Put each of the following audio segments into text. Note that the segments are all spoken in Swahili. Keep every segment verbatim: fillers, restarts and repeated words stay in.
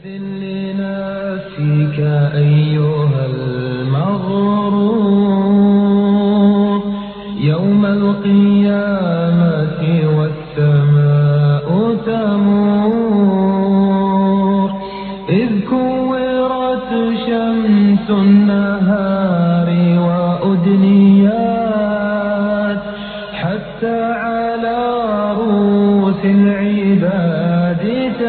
لنفسك أيها المغرور يوم القيامة والسماء تمور إذ كورت شمس النهار وأدنيات حتى على رؤوس العباد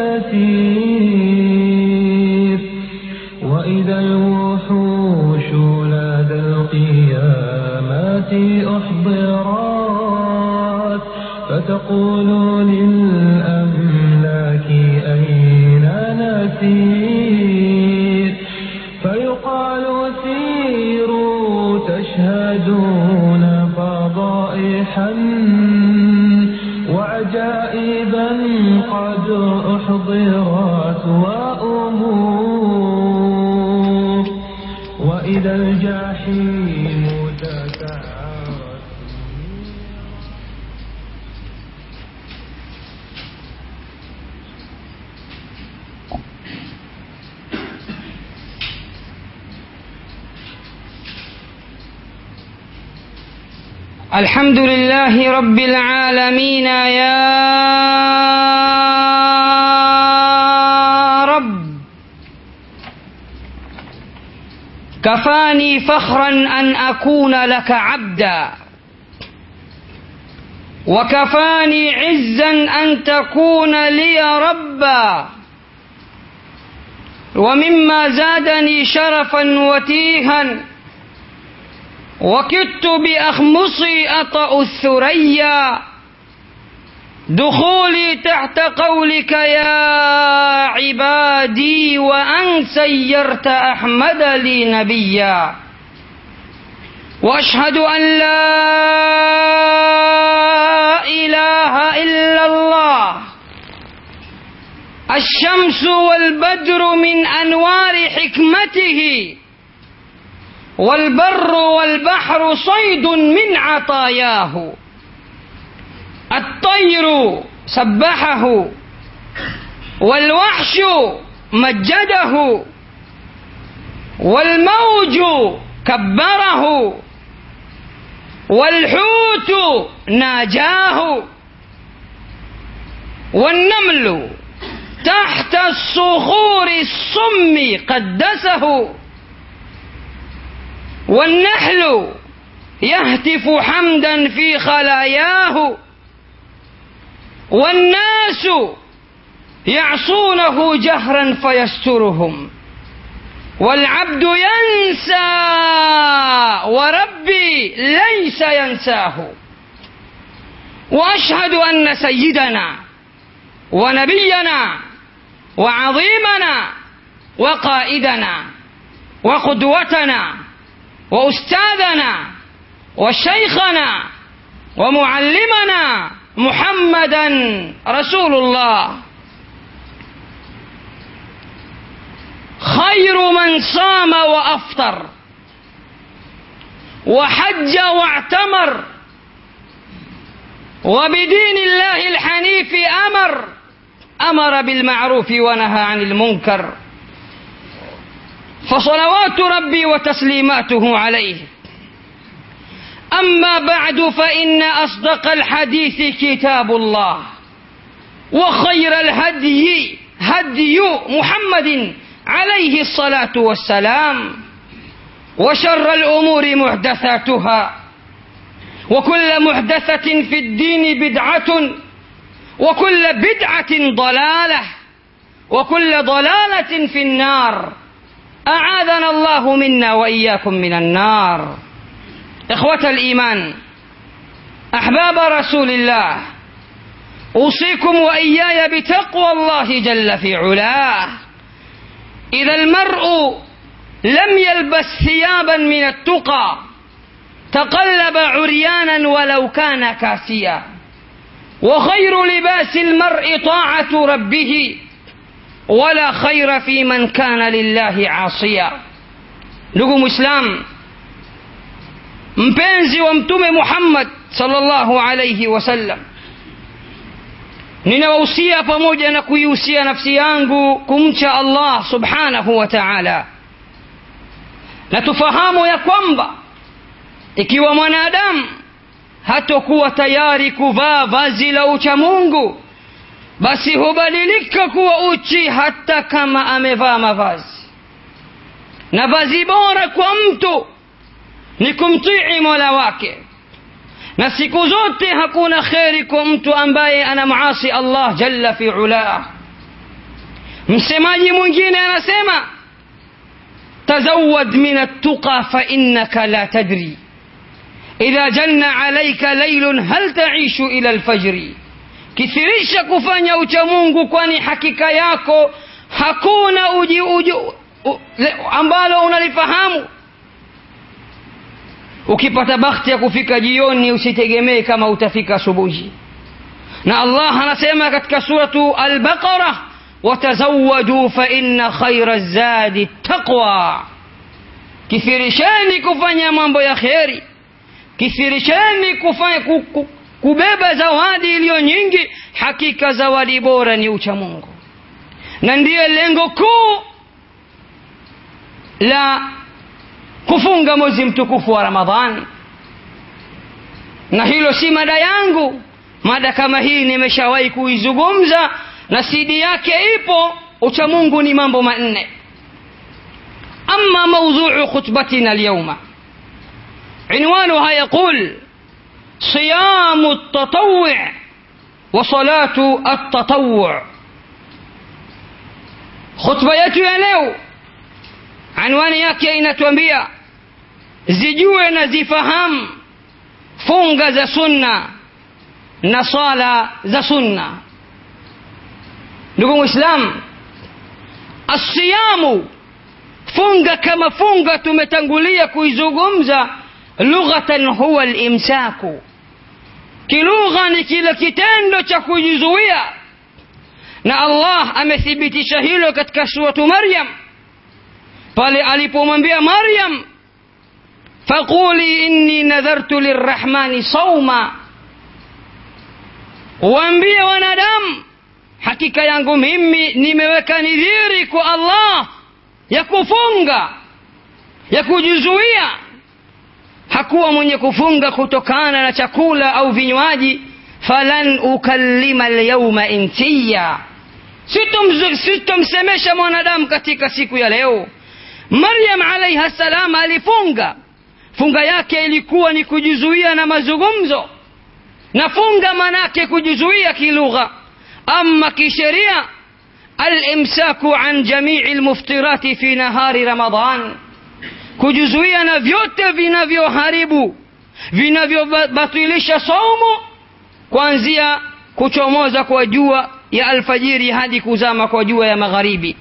تسير وإذا الوحوش لدى القيامات أحضرت فتقول للأملاك أين نسير فيقال سيروا تشهدون فضائحا وعجائبا قد أحضرت وأمور وإذا الجحيم تسعرت. الحمد لله رب العالمين يا رب كفاني فخرا أن أكون لك عبدا وكفاني عزا أن تكون لي ربا ومما زادني شرفا وتيها وكدت بأخمصي أطأ الثريا دخولي تحت قولك يا عبادي وأن سيرت أحمد لي نبيا وأشهد أن لا إله إلا الله الشمس والبدر من أنوار حكمته والبر والبحر صيد من عطاياه الطير سبحه والوحش مجده والموج كبره والحوت ناجاه والنمل تحت الصخور الصم قدسه والنحل يهتف حمدا في خلاياه والناس يعصونه جهرا فيسترهم والعبد ينسى وربي ليس ينساه وأشهد أن سيدنا ونبينا وعظيمنا وقائدنا وقدوتنا وأستاذنا وشيخنا ومعلمنا محمدا رسول الله خير من صام وأفطر وحج واعتمر وبدين الله الحنيف أمر أمر بالمعروف ونهى عن المنكر فصلوات ربي وتسليماته عليه. أما بعد فإن أصدق الحديث كتاب الله وخير الهدي هدي محمد عليه الصلاة والسلام وشر الأمور محدثاتها وكل محدثة في الدين بدعة وكل بدعة ضلالة وكل ضلالة في النار أعاذنا الله منا وإياكم من النار. إخوة الإيمان أحباب رسول الله أوصيكم وإياي بتقوى الله جل في علاه. إذا المرء لم يلبس ثيابا من التقى تقلب عريانا ولو كان كاسيا وخير لباس المرء طاعة ربه ولا خير في من كان لله عاصيا. ndugu Muislam, mpenzi wa mtume Muhammad sallallahu alayhi wasallam, ninawahusia pamoja na kuihusia nafsi yangu kumcha Allah subhanahu wa ta'ala. Na tufahamu ya kwamba ikiwa mwanadamu hatakuwa tayari kuvaa vazi la ucha Mungu, basi hubadilika kuwa uchi hata kama amevaa mavazi. Na vazi bora kwa mtu ni kumtii Mola wake. Na siku zote hakuna kheri kwa mtu ambaye anamuasi Allah jalla fi ula. Msemaji mwingine anasema, tazawwad min at-tuqa fa innaka la tadri idha janna alayka laylun hal ta'ishu ila al-fajri. Kithirisha kufanya ucha Mungu, kwani hakika yako hakuna uji, uji u, le, ambalo unalifahamu. Ukipata bahati ya kufika jioni, usitegemee kama utafika asubuhi. Na Allah anasema katika suratu al-Baqarah, watazawwadu fa inna khayra zadi taqwa. Kithirisheni kufanya mambo ya kheri, kithirisheni kufanya kubeba zawadi iliyo nyingi, hakika zawadi bora ni ucha Mungu. Na ndiyo lengo kuu la kufunga mwezi mtukufu wa Ramadhani. Na hilo si mada yangu, mada kama hii nimeshawahi kuizungumza na sidi yake ipo. Ucha Mungu ni mambo manne. Amma mawdhu'u khutbatina al-yawma, عنوانها يقول صيام التطوع وصلاة التطوع. خطبة yetu ya leo anwani yake inatuambia zijue na zifahamu funga za sunna na sala za sunna. Ndugu Muislam, asiyamu, funga kama funga tumetangulia kuizungumza, lughatan huwa al-imsaku. Kilugha ni kila kitendo cha kujizuia, na Allah amethibitisha hilo katika suratu Maryam pale alipomwambia Maryam, faquli inni nadhartu lirrahmani sawma, waambie wanadamu hakika yangu mimi nimeweka nidhiri kwa Allah ya kufunga, ya kujizuia. Hakuwa mwenye kufunga kutokana na chakula au vinywaji. falan ukallima al-yawma insiya, sitomsemesha mwanadamu katika siku ya leo. Maryam alayha salam alifunga, funga yake ilikuwa ni kujizuia na mazungumzo. Na funga manake kujizuia kilugha. Amma kisheria, al-imsaku an jami'i al-muftirati fi nahari Ramadan, kujizuia na vyote vinavyoharibu, vinavyobatilisha saumu, kuanzia kuchomoza kwa jua ya alfajiri hadi kuzama kwa jua ya magharibi.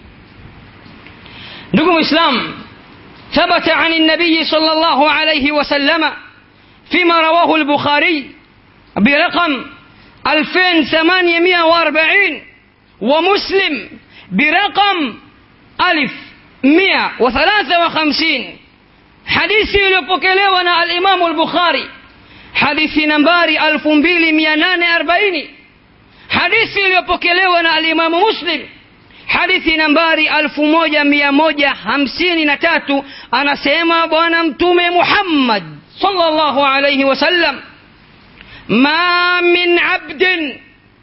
Ndugu Muislam, ثبت عن النبي صلى الله عليه وسلم فيما رواه البخاري برقم ألفين وثمانمائة وأربعين ومسلم برقم ألف مئة وثلاثة وخمسين، حديث يلبكلونا الإمام البخاري حديث نمباري ألف mbili mia nane arobaini، حديث يلبكلونا الإمام مسلم hadithi nambari alfu moja mia moja hamsini na tatu. Anasema bwana mtume Muhammad sallallahu alayhi wasallam, ma min abdin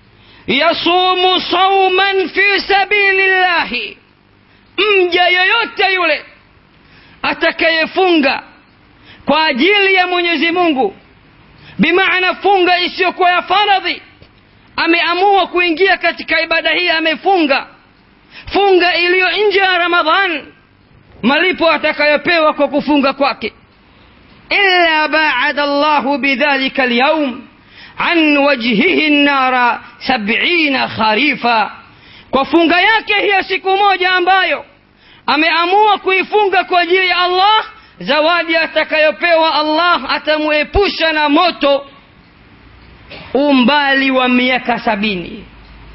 yasumu sawman fi sabilillahi, mja yoyote yule atakayefunga kwa ajili ya Mwenyezi Mungu, bimaana funga isiyokuwa ya faradhi, ameamua kuingia katika ibada hii, amefunga funga iliyo nje ya Ramadhan, malipo atakayopewa kwa kufunga kwake, illa ba'ada Allahu bidhalika al-yawm an wajhihi an-nara sab'ina kharifa. Kwa funga yake hiyo siku moja ambayo ameamua kuifunga kwa ajili ya Allah, zawadi atakayopewa Allah, atamuepusha na moto umbali wa miaka sabini.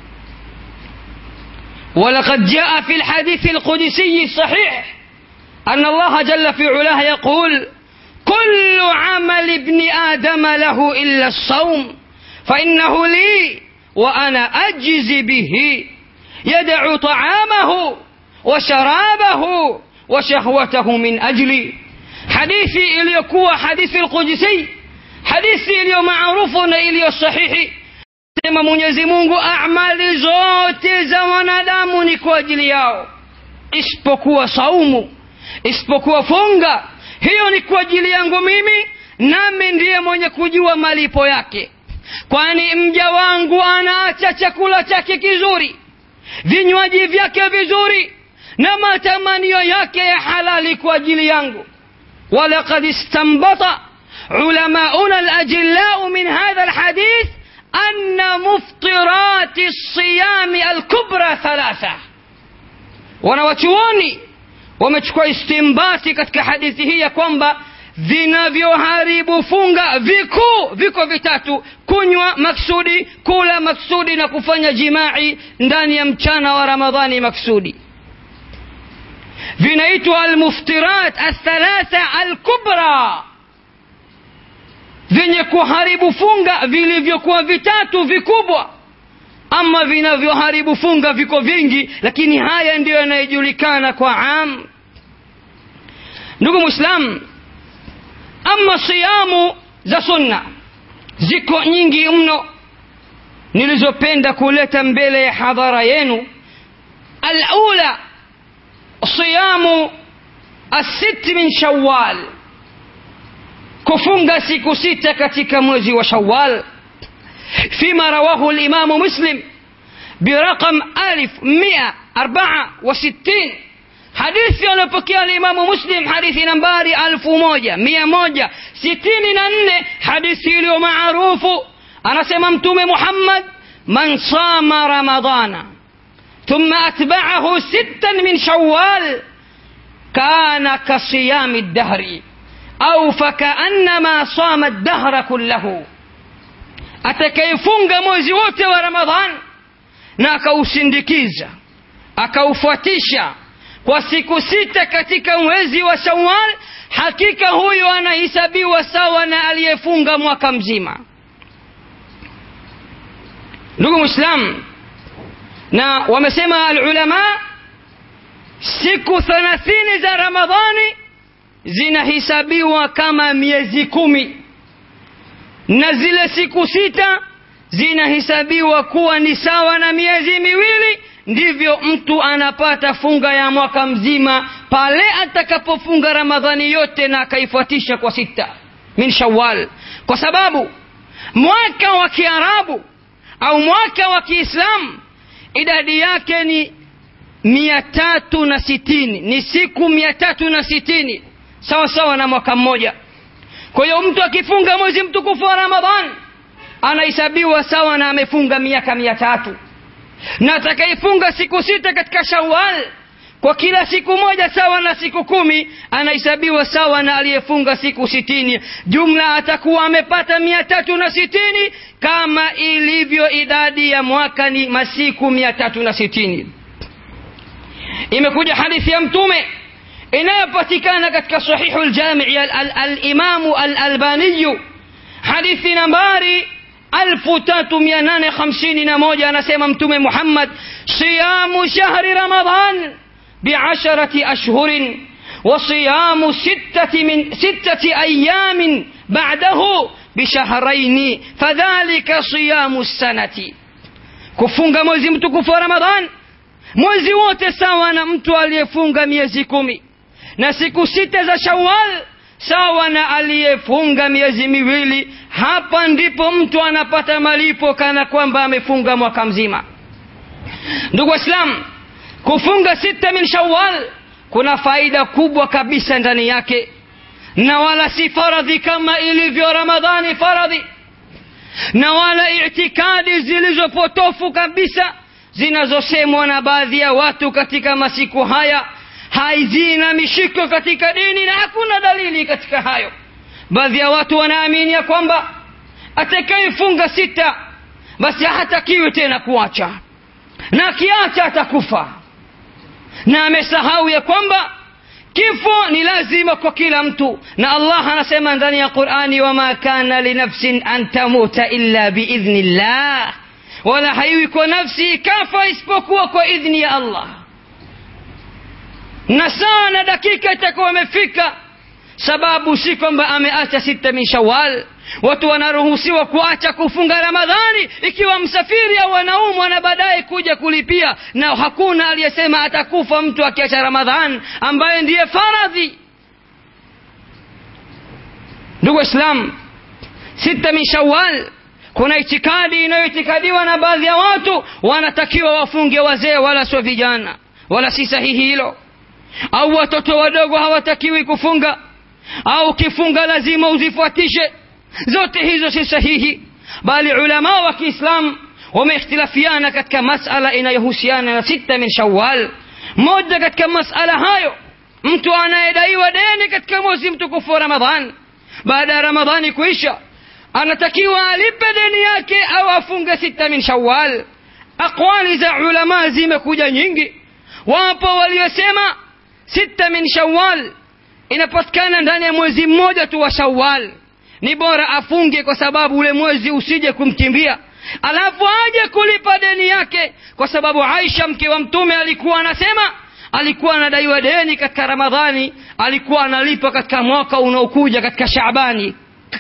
ولقد جاء في الحديث القدسي الصحيح أن الله جل في علاه يقول كل عمل ابن آدم له إلا الصوم فإنه لي وأنا أجزي به يدع طعامه وشرابه وشهوته من أجلي. حديثي iliyokuwa hadithi al-Qudsi, hadithi iliyo maarufu na iliyo sahihi, sema Mwenyezi Mungu amali zote za wanadamu ni kwa ajili yao isipokuwa saumu, isipokuwa funga, hiyo ni kwa ajili yangu mimi, nami ndiye mwenye kujua malipo yake. Kwani mja wangu anaacha chakula chake kizuri, vinywaji vyake vizuri na matamanio yake ya halali kwa ajili yangu. ولقد استنبط علماؤنا الأجلاء من هذا الحديث أن مفطرات الصيام الكبرى ثلاثة. wanawachuoni wamechukua istimbati katika hadithi hii ya kwamba vinavyoharibu funga vikuu viko vitatu: kunywa maksudi, kula maksudi, na kufanya jimai ndani ya mchana wa Ramadhani maksudi. vinaitwa almuftirat athalatha alkubra, vyenye kuharibu funga vilivyokuwa vitatu vikubwa. Ama vinavyoharibu funga viko vingi, lakini haya ndiyo yanayojulikana kwa am. Ndugu Muislam, ama siyamu za sunna ziko nyingi mno nilizopenda kuleta mbele ya hadhara yenu. Al-ula siyamu as-sitt min Shawwal, kufunga siku sita katika mwezi wa Shawwal. فيما رواه الإمام مسلم برقم ألف مئة أربعة وستين، حديث ينبكي الإمام مسلم حديث نمباري ألف موجة مئة موجة ستين نن، حديث اليوم معروف. أنا سممتم محمد من صام رمضان ثم أتبعه ستا من شوال كان كصيام الدهر أو فكأنما صام الدهر كله. atakayefunga mwezi wote wa Ramadhan na akausindikiza akaufuatisha kwa siku sita katika mwezi wa Shawwal, hakika huyo anahesabiwa sawa na aliyefunga mwaka mzima. Ndugu Muislam, na wamesema alulama siku thelathini za Ramadhani zinahesabiwa kama miezi kumi, na zile siku sita zinahesabiwa kuwa ni sawa na miezi miwili. Ndivyo mtu anapata funga ya mwaka mzima pale atakapofunga Ramadhani yote na akaifuatisha kwa sita min Shawwal. Kwa sababu mwaka wa Kiarabu au mwaka wa Kiislamu idadi yake ni mia tatu na sitini, ni siku mia tatu na sitini, sawa sawa na mwaka mmoja. Kwa hiyo mtu akifunga mwezi mtukufu wa Ramadhan anahesabiwa sawa na amefunga miaka mia tatu, na atakayefunga siku sita katika Shawwal kwa kila siku moja sawa na siku kumi anahesabiwa sawa na aliyefunga siku sitini. Jumla atakuwa amepata mia tatu na sitini, kama ilivyo idadi ya mwaka ni masiku mia tatu na sitini. Imekuja hadithi ya Mtume inayopatikana katika sahihu al-Jami' al-Imam al-Albani, hadithi nambari elfu tatu mia nane hamsini na moja, anasema Mtume Muhammad: siyamu shahri Ramadhan bi'asharati ashhurin wa siyamu sittati min sittati ayamin ba'dahu bishahrayn fadhalika siyamu sanati. kufunga mwezi mtukufu wa Ramadhan mwezi wote sawa na mtu aliyefunga miezi kumi, na siku sita za Shawwal sawa na aliyefunga miezi miwili. Hapa ndipo mtu anapata malipo kana kwamba amefunga mwaka mzima. Ndugu Waislamu, kufunga sita min Shawwal kuna faida kubwa kabisa ndani yake, na wala si faradhi kama ilivyo Ramadhani faradhi, na wala itikadi zilizopotofu kabisa zinazosemwa na baadhi ya watu katika masiku haya haizina mishiko katika dini, na hakuna dalili katika hayo. Baadhi ya watu wanaamini ya kwamba atakayefunga sita basi hatakiwi tena kuacha, na kiacha atakufa, na amesahau ya kwamba kifo ni lazima kwa kila mtu. Na Allah anasema ndani ya Qur'ani: wama kana li nafsin an tamuta illa biidhnillah wala haiwi kwa nafsi ikafa isipokuwa kwa idhni ya Allah. Na saa na dakika itakuwa imefika, sababu si kwamba ameacha sita min Shawwal. Watu wanaruhusiwa kuacha kufunga Ramadhani ikiwa msafiri au anaumwa na baadaye kuja kulipia, na hakuna aliyesema atakufa mtu akiacha Ramadhani ambaye ndiye faradhi. Ndugu Islam, sita min Shawwal kuna itikadi inayoitikadiwa na baadhi ya watu, wanatakiwa wafunge wazee wala sio vijana, wala si sahihi hilo. Au watoto wadogo hawatakiwi kufunga, au kifunga lazima uzifuatishe. Zote hizo si sahihi, bali ulama wa Kiislamu wameikhtilafiana katika masala inayohusiana na sita min Shawwal. Moja katika masala hayo, mtu anayedaiwa deni katika mwezi mtukufu wa Ramadhan, baada ya Ramadhani kuisha anatakiwa alipe deni yake au afunge sita min Shawwal. Aqwali za ulama zimekuja nyingi. Wapo waliosema sita min Shawwal inapatikana ndani ya mwezi mmoja tu wa Shawwal, ni bora afunge kwa sababu ule mwezi usije kumkimbia, alafu aje kulipa deni yake. Kwa sababu Aisha mke wa Mtume alikuwa anasema, alikuwa anadaiwa deni katika Ramadhani, alikuwa analipa katika mwaka unaokuja katika Shaabani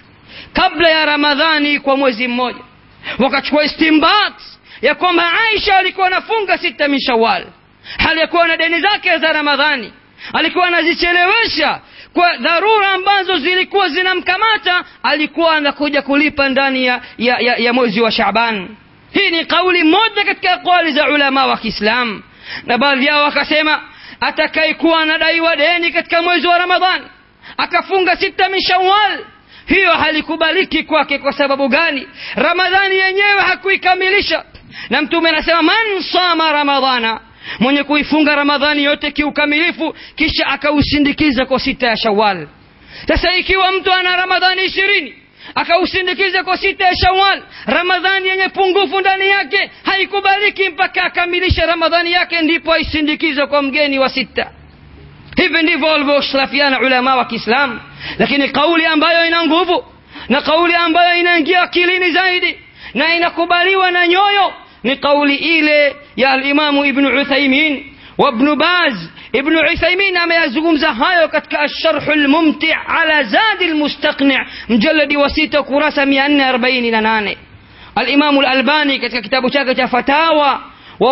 kabla ya Ramadhani kwa mwezi mmoja. Wakachukua istimbat ya kwamba Aisha alikuwa anafunga sita min Shawwal hali ya kuwa na deni zake za Ramadhani, alikuwa anazichelewesha kwa dharura ambazo zilikuwa zinamkamata, alikuwa anakuja kulipa ndani ya, ya, ya, ya mwezi wa Shaaban. Hii ni kauli moja katika kauli za ulama wa Kiislamu. Na baadhi yao wakasema atakayekuwa anadaiwa deni katika mwezi wa Ramadhani akafunga sita min Shawwal, hiyo halikubaliki kwake. Kwa sababu gani? Ramadhani yenyewe hakuikamilisha, na Mtume anasema man sama Ramadhana, mwenye kuifunga Ramadhani yote kiukamilifu kisha akausindikiza kwa sita ya Shawwal. Sasa ikiwa mtu ana Ramadhani ishirini akausindikiza kwa sita ya Shawwal, Ramadhani yenye pungufu ndani yake, haikubaliki mpaka akamilisha Ramadhani yake ndipo aisindikize kwa mgeni wa sita. Hivi ndivyo walivyoshrafiana ulama wa Kiislamu. Lakini kauli ambayo ina nguvu na kauli ambayo inaingia akilini zaidi na inakubaliwa na nyoyo ni kauli ile ya al-Imam Ibn Uthaymin wa Ibn Baz. Ibn Uthaymin ameyazungumza hayo katika Ash-Sharh al-Mumti' ala Zad al-Mustaqni' mjalladi wa sita kurasa mia nne arobaini na nane. Al-Imam al-Albani katika kitabu chake cha Fatawa wa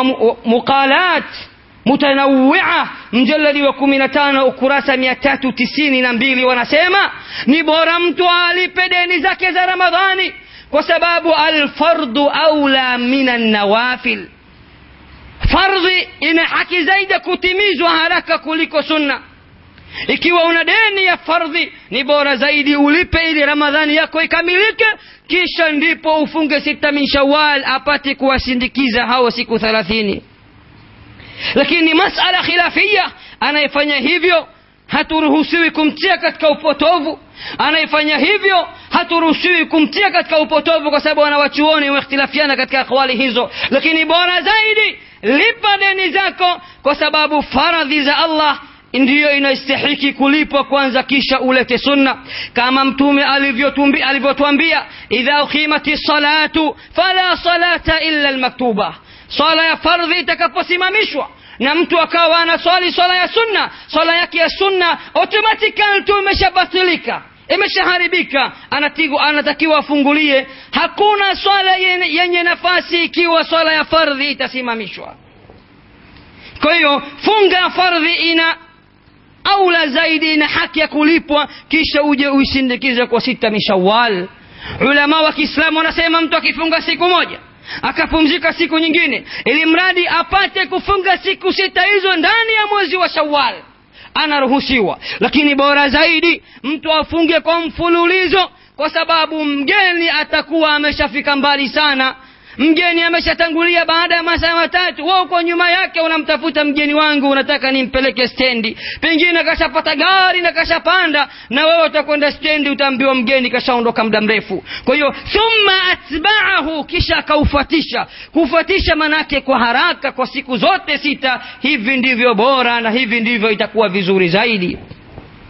Muqalat Mutanawwi'a mjalladi wa kumi na tano ukurasa mia tatu tisini na mbili wanasema ni bora mtu alipe deni zake za Ramadhani, kwa sababu al-fardu aula minan nawafil. Fardhi ina haki zaidi kutimizwa haraka kuliko sunna. Ikiwa una deni ya fardhi, ni bora zaidi ulipe ili Ramadhani yako ikamilike, kisha ndipo ufunge sita min Shawwal apate kuwasindikiza hao siku thelathini. Lakini masala khilafia, anayefanya hivyo haturuhusiwi kumtia katika upotovu. Anayefanya hivyo haturuhusiwi kumtia katika upotovu, kwa sababu wanawachuoni wamehtilafiana katika akwali hizo. Lakini bora zaidi lipa deni zako, kwa sababu faradhi za Allah ndiyo inastahiki kulipwa kwanza kisha ulete sunna. Kama Mtume alivyotuambia, idha uqimati salatu fala salata illa almaktuba, sala ya fardhi itakaposimamishwa na mtu akawa anaswali swala ya sunna, swala yake ya sunna automatically tu imeshabatilika, imeshaharibika, anatigu anatakiwa afungulie. Hakuna swala yenye nafasi ikiwa swala ya fardhi itasimamishwa. Kwa hiyo funga ya fardhi ina aula zaidi na haki ya kulipwa, kisha uje uisindikize kwa sita min Shawwal. Ulama wa Kiislamu wanasema mtu akifunga siku moja akapumzika siku nyingine, ili mradi apate kufunga siku sita hizo ndani ya mwezi wa Shawwal, anaruhusiwa. Lakini bora zaidi mtu afunge kwa mfululizo, kwa sababu mgeni atakuwa ameshafika mbali sana. Mgeni ameshatangulia baada ya masaa matatu, wewe uko nyuma yake unamtafuta mgeni wangu, unataka nimpeleke stendi, pengine kashapata gari na kashapanda, na wewe utakwenda stendi utaambiwa mgeni kashaondoka muda mrefu. Kwa hiyo thumma atba'ahu, kisha kaufuatisha. Kufuatisha manake kwa haraka kwa siku zote sita. Hivi ndivyo bora na hivi ndivyo itakuwa vizuri zaidi.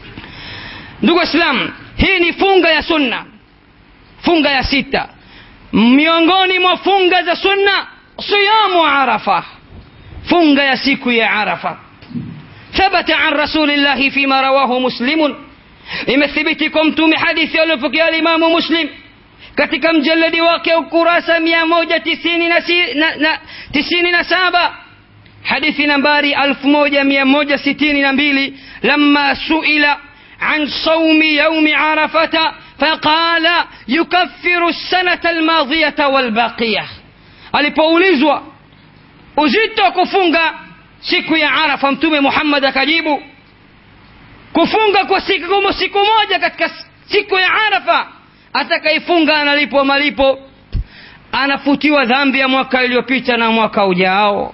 Ndugu Islam, hii ni funga ya sunna, funga ya sita. miongoni mwa funga za sunna siyamu arafa, funga ya siku ya arafa. Thabata an rasulillahi fima rawahu muslimun, imethibitikum mtume hadithi aliyopokea Imamu Muslim katika mjaladi wake ukurasa mia moja tisini na saba, hadithi nambari elfu moja mia moja sitini na mbili, lamma suila an sawmi yawmi arafata faqala yukaffiru as-sanata al-madiyata wal-baqiyah. Alipoulizwa uzito kufunga siku ya Arafa, mtume Muhammad akajibu, kufunga kwa siku siku moja katika siku ya Arafa, atakayefunga analipwa malipo, anafutiwa dhambi ya mwaka uliopita na mwaka ujao.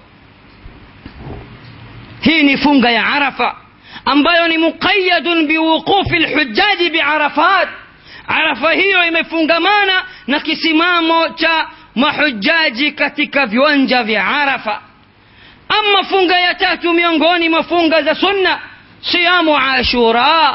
Hii ni funga ya Arafa ambayo ni muqayyadun biwuqufi alhujjaji biarafat. Arafa hiyo imefungamana na kisimamo cha mahujaji katika viwanja vya Arafa. Ama funga ya tatu miongoni mwa funga za sunna siyamu Ashura,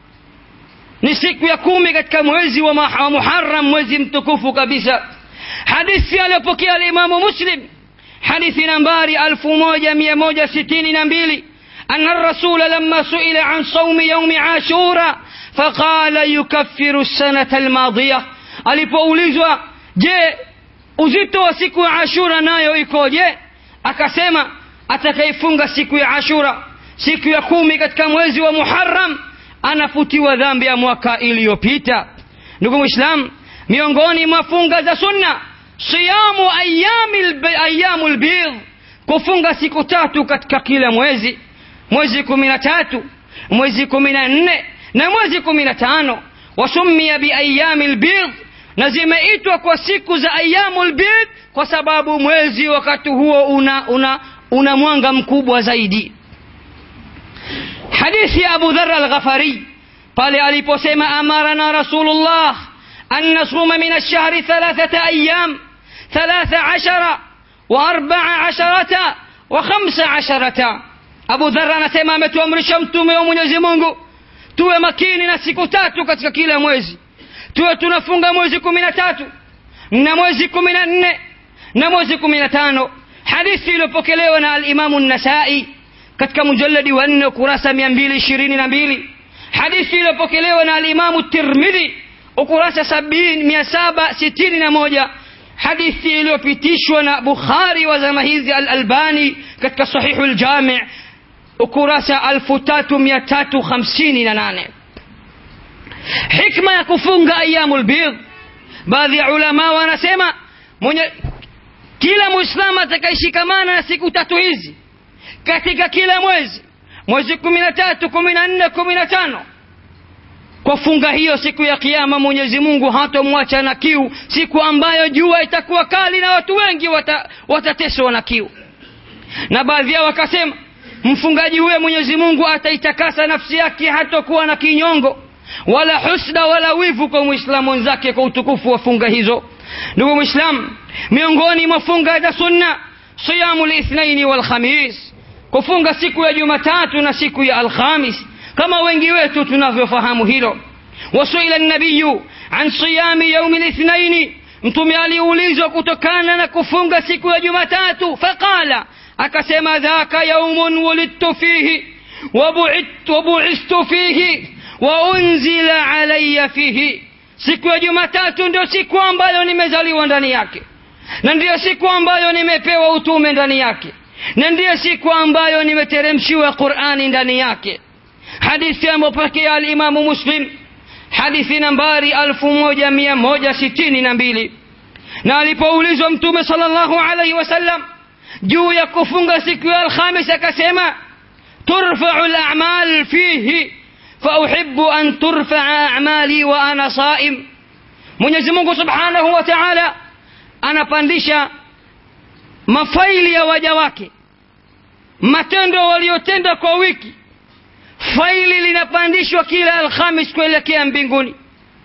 ni siku ya kumi katika mwezi wa Muharram, mwezi mtukufu kabisa. Hadithi aliyopokea Imamu Muslim, hadithi nambari elfu moja mia moja sitini na mbili, anna rasula lamma suila an sawmi yawmi Ashura faqala yukaffiru as-sanata al-madiyah. Alipoulizwa je, uzito wa siku ya Ashura nayo ikoje, akasema atakayefunga siku ya Ashura siku ya kumi katika mwezi wa Muharram anafutiwa dhambi ya mwaka iliyopita. Ndugu Muislam, miongoni mwa funga za sunna siyamu ayyamil ayyamul bidh, kufunga siku tatu katika kila mwezi, mwezi kumi na tatu, mwezi kumi na nne na mwezi kumi na tano. Wasumia bi ayyamil bidh, na zimeitwa kwa siku za ayyamul bidh kwa sababu mwezi wakati huo una una una mwanga mkubwa zaidi. Hadithi ya Abu Dharr al-Ghafari pale aliposema amarana Rasulullah an nasuma min ash-shahri thalathata ayyam, thalatha ashara wa arba'a asharata wa khamsa asharata. Abu Dharr anasema ametuamrisha mtume wa Mwenyezi Mungu tuwe makini na siku tatu katika kila mwezi, tuwe tunafunga mwezi kumi na tatu na mwezi kumi na nne na mwezi kumi na tano. Hadithi iliyopokelewa na al-Imamu an-Nasa'i katika mujalladi wa nne ukurasa mia mbili ishirini na mbili. Hadithi iliyopokelewa na al-Imamu Tirmidhi ukurasa mia saba sitini na moja. Hadithi iliyopitishwa na Bukhari wa zama hizi al-Albani katika Sahihul Jami' ukurasa elfu tatu mia tatu hamsini na nane. Hikma ya kufunga ayyamul bidh, baadhi ya ulama wanasema mwenye kila Muislamu atakayeshikamana na siku tatu hizi katika kila mwezi, mwezi kumi na tatu, kumi na nne, kumi na tano, kwa funga hiyo siku ya kiyama Mwenyezi Mungu hatomwacha na kiu, siku ambayo jua itakuwa kali na watu wengi wata, watateswa na kiu. Na baadhi yao wakasema mfungaji huyo Mwenyezi Mungu ataitakasa nafsi yake, hatakuwa na kinyongo wala husda wala wivu kwa Muislamu wenzake kwa utukufu wa funga hizo. Ndugu Muislam, miongoni mwa funga za sunna siyamul ithnain wal khamis, kufunga siku ya Jumatatu na siku ya Alhamis, kama wengi wetu tunavyofahamu hilo. Wasuila an-nabiyyu an siyami yawm al-ithnain, mtume aliulizwa kutokana na kufunga siku ya Jumatatu, faqala, akasema dhaka yawmun wulidtu fihi wa bu'ithtu bu'ithtu fihi wa unzila alayya fihi, siku ya Jumatatu ndio siku ambayo nimezaliwa ndani yake, na ndio siku ambayo nimepewa utume ndani yake, na ndio siku ambayo nimeteremshiwa Qur'ani ndani yake. Hadithi amepokea al-Imamu Muslim, hadithi nambari elfu moja mia moja sitini na mbili. Na alipoulizwa mtume sallallahu alayhi wasallam juu ya kufunga siku ya Alhamis, akasema turfa'u al-a'mal fihi fa uhibbu an turfa'a a'mali wa ana sa'im. Mwenyezi Mungu subhanahu wa ta'ala anapandisha mafaili ya waja wake, matendo waliotenda kwa wiki, faili linapandishwa kila Alhamis kuelekea mbinguni.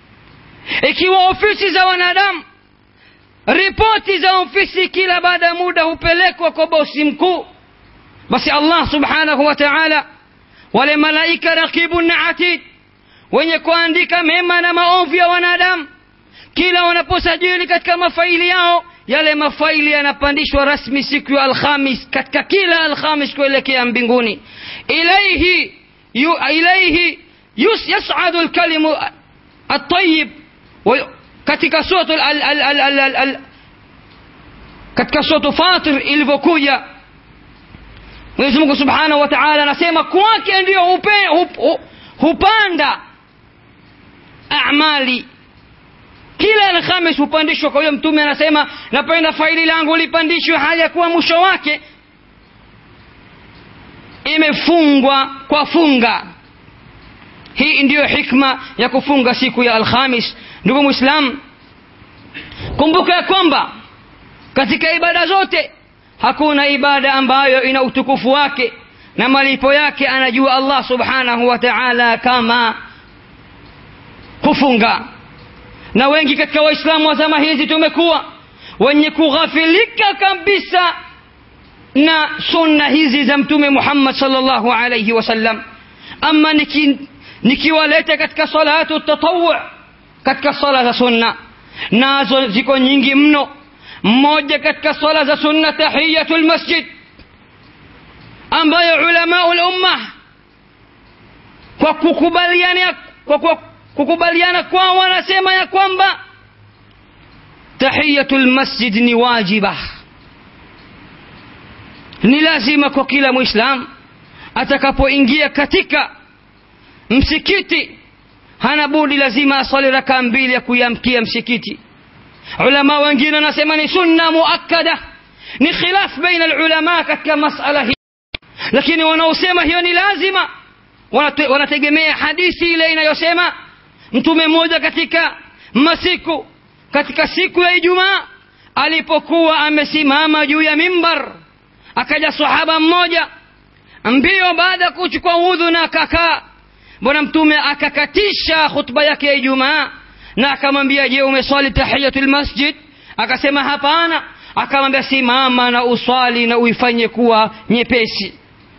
Ikiwa ofisi za wanadamu, ripoti za ofisi kila baada ya muda hupelekwa kwa bosi mkuu, basi Allah subhanahu wa ta'ala wale malaika raqibun atid wenye kuandika mema na maovu ya wanadamu kila wanaposajili katika mafaili yao, yale mafaili yanapandishwa rasmi siku ya Alhamis, katika kila Alhamis kuelekea mbinguni. Ilayhi yu, ilayhi yus yas'adu al-kalimu at-tayyib, katika sura al, al, al, al, al, al katika sura Fatir ilivyokuja Mwenyezi Mungu Subhanahu wa Ta'ala anasema kwake ndio hupe, hup, hupanda amali. Kila Alhamis hupandishwa. Kwa hiyo mtume anasema napenda faili langu lipandishwe hali ya kuwa mwisho wake imefungwa kwa funga. Hii ndiyo hikma ya kufunga siku ya Alhamis. Ndugu Muislam, kumbuka ya kwamba katika ibada zote hakuna ibada ambayo ina utukufu wake na malipo yake anajua Allah Subhanahu wa Ta'ala kama kufunga. Na wengi katika Waislamu wa zama hizi tumekuwa wenye kughafilika kabisa na sunna hizi za Mtume Muhammad sallallahu alayhi wasallam. Ama niki nikiwaleta katika salatu tatawwu, katika sala za sunna, nazo ziko nyingi mno. Mmoja katika sala za sunna tahiyatul masjid, ambayo ulama al-umma kwa kukubaliana kwa, kwa kukubaliana kwao wanasema ya kwamba tahiyatul masjid ni wajiba, ni lazima kwa kila Muislam atakapoingia katika msikiti, hana budi lazima asali raka mbili ya kuyamkia msikiti. Ulama wengine wanasema ni sunna muakkada, ni khilaf baina ulama katika masala hii, lakini wanaosema hiyo ni lazima wanategemea hadithi ile inayosema mtume mmoja katika masiku katika siku ya Ijumaa alipokuwa amesimama juu ya mimbar, akaja sahaba mmoja mbio baada ya kuchukua udhu na akakaa. Bwana mtume akakatisha khutba yake ya Ijumaa na akamwambia, je, umeswali tahiyatul masjid? Akasema hapana. Akamwambia, simama na uswali na uifanye kuwa nyepesi.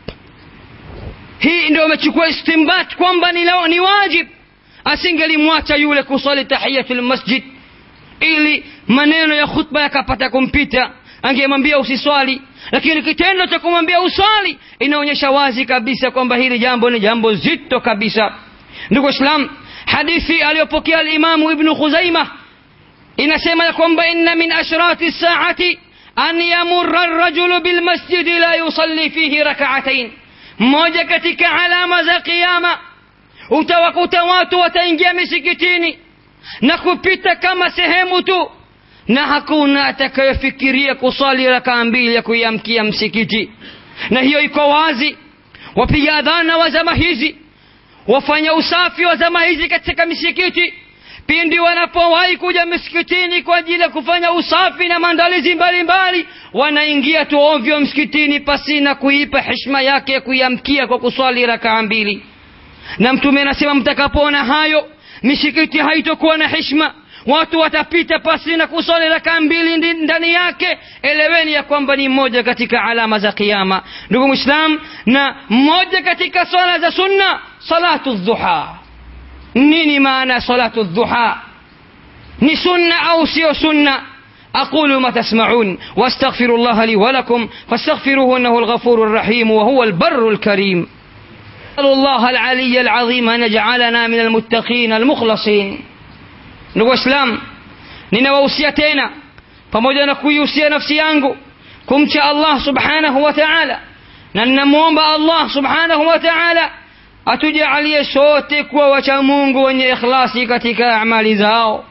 Hii ndio umechukua istimbat kwamba ni lao ni wajib. Asingelimwacha yule kuswali tahiyatul masjid ili maneno ya khutba yakapata kumpita, angemwambia usiswali. Lakini kitendo cha kumwambia uswali inaonyesha wazi kabisa kwamba hili jambo ni jambo zito kabisa. Ndugu Islam, hadithi aliyopokea al-Imam Ibn Khuzaimah inasema ya kwamba inna min ashrati as-sa'ati an yamurra ar-rajulu bil masjid la yusalli fihi rak'atayn. Mmoja katika alama za kiyama, utawakuta watu wataingia misikitini na kupita kama sehemu tu, na hakuna atakayefikiria kusali raka mbili ya kuyamkia msikiti. Na hiyo iko wazi. Wapiga adhana wa zama hizi, wafanya usafi wa zama hizi katika misikiti, pindi wanapowahi kuja misikitini kwa ajili ya kufanya usafi na maandalizi mbalimbali, wanaingia tu ovyo msikitini pasina kuipa heshima yake ya kuyamkia kwa kuswali raka mbili. Na mtume anasema mtakapoona hayo, misikiti haitokuwa na heshima, watu watapita pasina kusali raka mbili ndani yake, eleweni ya kwamba ni moja katika alama za kiyama. Ndugu Muislam, na moja katika swala za sunna salatu dhuha. Nini maana salatu dhuha? Ni sunna au sio sunna? أقول ما تسمعون واستغفر الله لي ولكم فاستغفروه إنه الغفور الرحيم وهو البر الكريم. أسأل الله العلي العظيم أن يجعلنا من المتقين المخلصين. Ndugu Islam, ninawahusia tena pamoja na kuihusia nafsi yangu kumcha Allah Subhanahu wa Ta'ala, na ninamuomba Allah Subhanahu wa Ta'ala atujalie sote kuwa wacha Mungu wenye ikhlasi katika amali zao.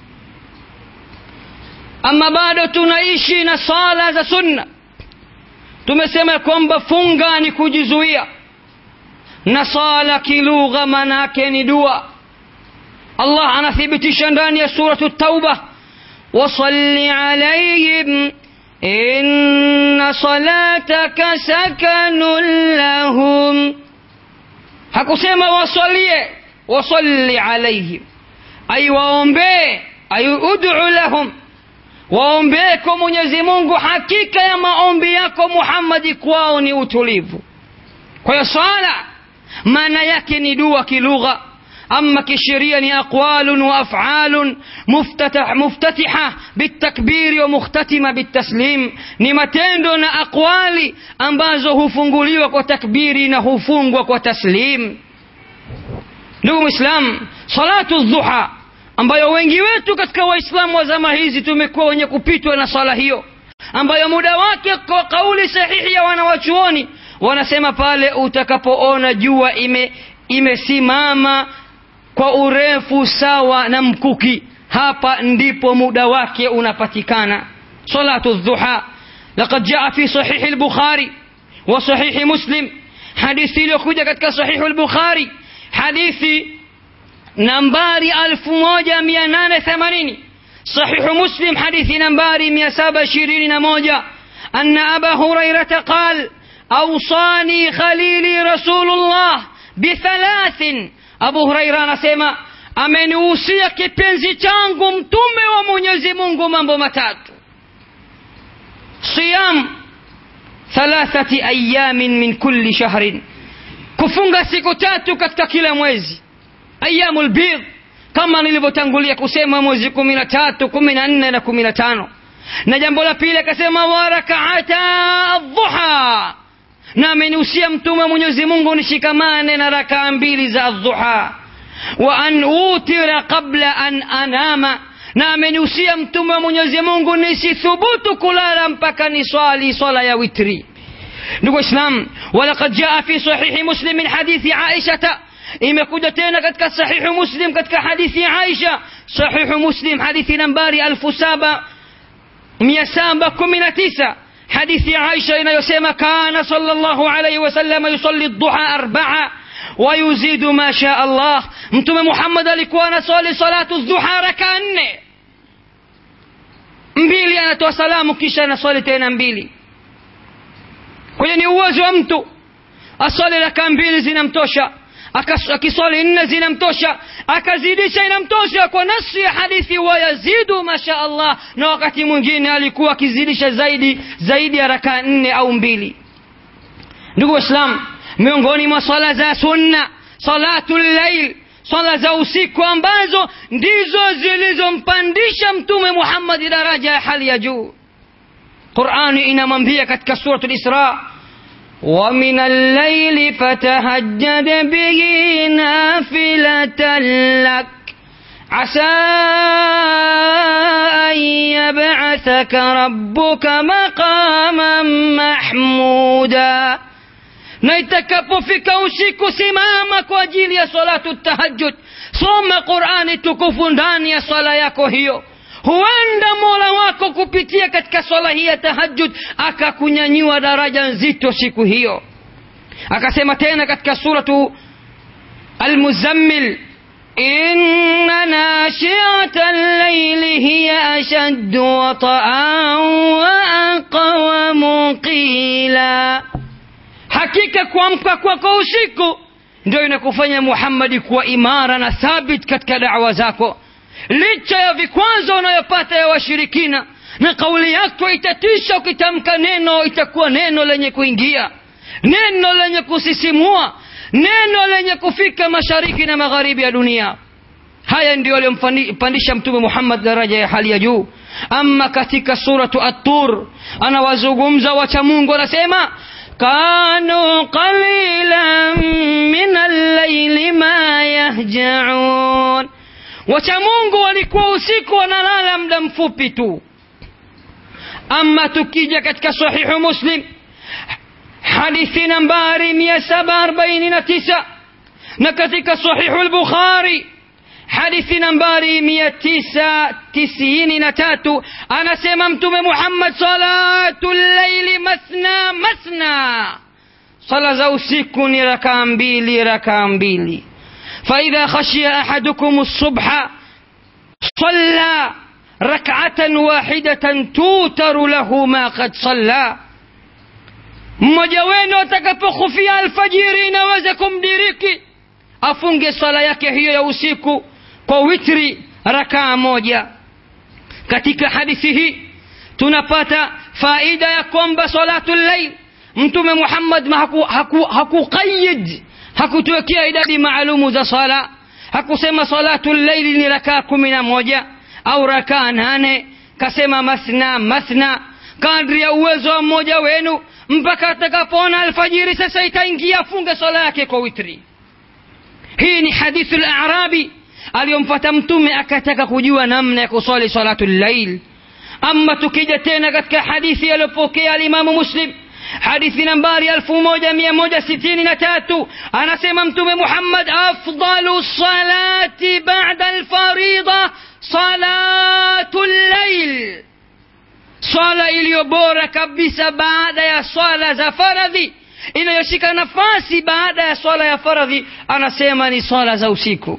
Ama bado tunaishi na sala za sunna. Tumesema kwamba funga ni kujizuia, na sala kilugha manake ni dua. Allah anathibitisha ndani ya suratu Tauba, wasalli alayhim inna salataka sakanun lahum. Hakusema wasalie, wasalli alayhim, ay waombe, ay ud'u lahum, waombe kwa Mwenyezi Mungu. Hakika ya maombi yako Muhammad kwao ni utulivu. Kwa hiyo sala maana yake ni dua kilugha, أما كشريا أقوال وأفعال مفتتح مفتتحة بالتكبير ومختتمة بالتسليم. نمتندنا أقوالي أنبازه فنقلي وتكبيرنا هفنق وتسليم. نقوم إسلام صلاة الضحى ambayo wengi wetu katika waislamu wa zama hizi tumekuwa wenye kupitwa na sala hiyo, ambayo muda wake kwa kauli sahihi ya wanawachuoni wanasema pale utakapoona jua ime imesimama kwa urefu sawa na mkuki, hapa ndipo muda wake unapatikana. Salatu dhuha laqad jaa fi sahih al-Bukhari wa sahih Muslim, hadithi iliyokuja katika sahih al-Bukhari hadithi nambari elfu moja mia nane themanini, sahih Muslim hadithi nambari mia saba ishirini na moja, anna Aba Hurairah qala awsani khalili Rasulullah bithalathin. Abu Hurairah anasema amenihusia kipenzi changu mtume wa Mwenyezi Mungu mambo matatu: siyam thalathati ayamin min kulli shahrin, kufunga siku tatu katika kila mwezi, ayyamul bidh, kama nilivyotangulia kusema mwezi kumi na tatu, kumi na nne na kumi na tano. Na jambo la pili akasema wa rak'ata adh-dhuha, na amenihusia mtume Mwenyezi Mungu nishikamane na rakaa mbili za adh-dhuha. Wa an utira qabla an anama, na amenihusia mtume Mwenyezi Mungu nisithubutu kulala mpaka niswali swala ya witri. Ndugu Islam, walaqad jaa fi sahih Muslim min hadithi Aisha, imekuja tena katika sahih Muslim katika hadithi Aisha, sahih Muslim hadithi nambari elfu saba mia saba kumi na tisa, hadithi Aisha inayosema kana sallallahu alayhi wasallam yusalli ad-duha arba'a wa yuzidu ma sha Allah, mtume Muhammad alikuwa anasali salatu ad-duha raka nne, mbili anatoa salamu kisha anasali tena mbili. Kwa hiyo ni uwezo wa mtu asali raka mbili zinamtosha, akiswali nne zinamtosha, akazidisha inamtosha kwa nasi ya hadithi wa yazidu masha Allah, na wakati mwingine alikuwa akizidisha zaidi zaidi ya raka nne au mbili. Ndugu Waislamu, miongoni mwa swala za sunna salatul layl, swala za usiku ambazo ndizo zilizompandisha mtume Muhammad daraja ya hali ya juu. Qur'ani inamwambia katika suratul Isra, وَمِنَ اللَّيْلِ فَتَهَجَّدْ بِهِ نَافِلَةً لَكَ عَسَىٰ أَن يَبْعَثَكَ رَبُّكَ مَقَامًا مَحْمُودًا. Na itakapofika usiku simama kwa ajili ya salatu tahajjud, soma Qur'ani tukufu ndani ya sala yako hiyo. Huenda Mola wako kupitia katika swala hii ya tahajjud akakunyanyua daraja nzito siku hiyo. Akasema tena katika suratu Al-Muzammil, inna nashi'ata al-layli hiya ashaddu wata'an wa aqwamu qila, hakika kuamka kwako usiku ndio inakufanya Muhammad kuwa imara na thabit katika da'wa zako, licha ya vikwazo unayopata ya washirikina, na kauli yako itatisha. Ukitamka neno itakuwa neno lenye kuingia, neno lenye kusisimua, neno lenye kufika mashariki na magharibi ya dunia. Haya ndio aliyompandisha mtume Muhammad daraja ya hali ya juu. Ama katika suratu At-Tur anawazungumza wacha Mungu, anasema kanu qalilan min al-layli ma yahja'un, wacha Mungu walikuwa usiku wanalala muda mfupi tu. Ama tukija katika sahihu Muslim hadithi nambari mia saba arobaini na tisa, na katika sahihu al-Bukhari hadithi nambari mia tisa tisini na tatu, anasema mtume Muhammad salatul layli masna masna, sala za usiku ni rakaa mbili rakaa mbili. فإذا خشي أحدكم الصبح صلى ركعة واحدة توتر له ما قد صلى, mmoja wenu atakapokhufia alfajiri inaweza kumdiriki afunge sala yake hiyo ya usiku kwa witri rakaa moja. Katika hadithi hii tunapata faida ya kwamba salatul layl mtume Muhammad haku haku hakuqayyid, hakutuwekea idadi maalumu za sala, hakusema salatul layli ni rakaa kumi na moja au rakaa nane, kasema masna masna, kadri ya uwezo wa mmoja wenu, mpaka atakapoona alfajiri sasa itaingia funge swala yake kwa witri. Hii ni hadithu al-A'rabi aliyomfuata mtume akataka kujua namna ya kusali salatul layl. Amma tukija tena katika hadithi aliyopokea al-Imamu Muslim, hadithi nambari elfu moja mia moja sitini na tatu, anasema mtume Muhammad, afdalu salati ba'da al-farida salatul layl, swala iliyo bora kabisa baada ya swala za faradhi, inayoshika nafasi baada ya swala ya faradhi, anasema ni swala za usiku.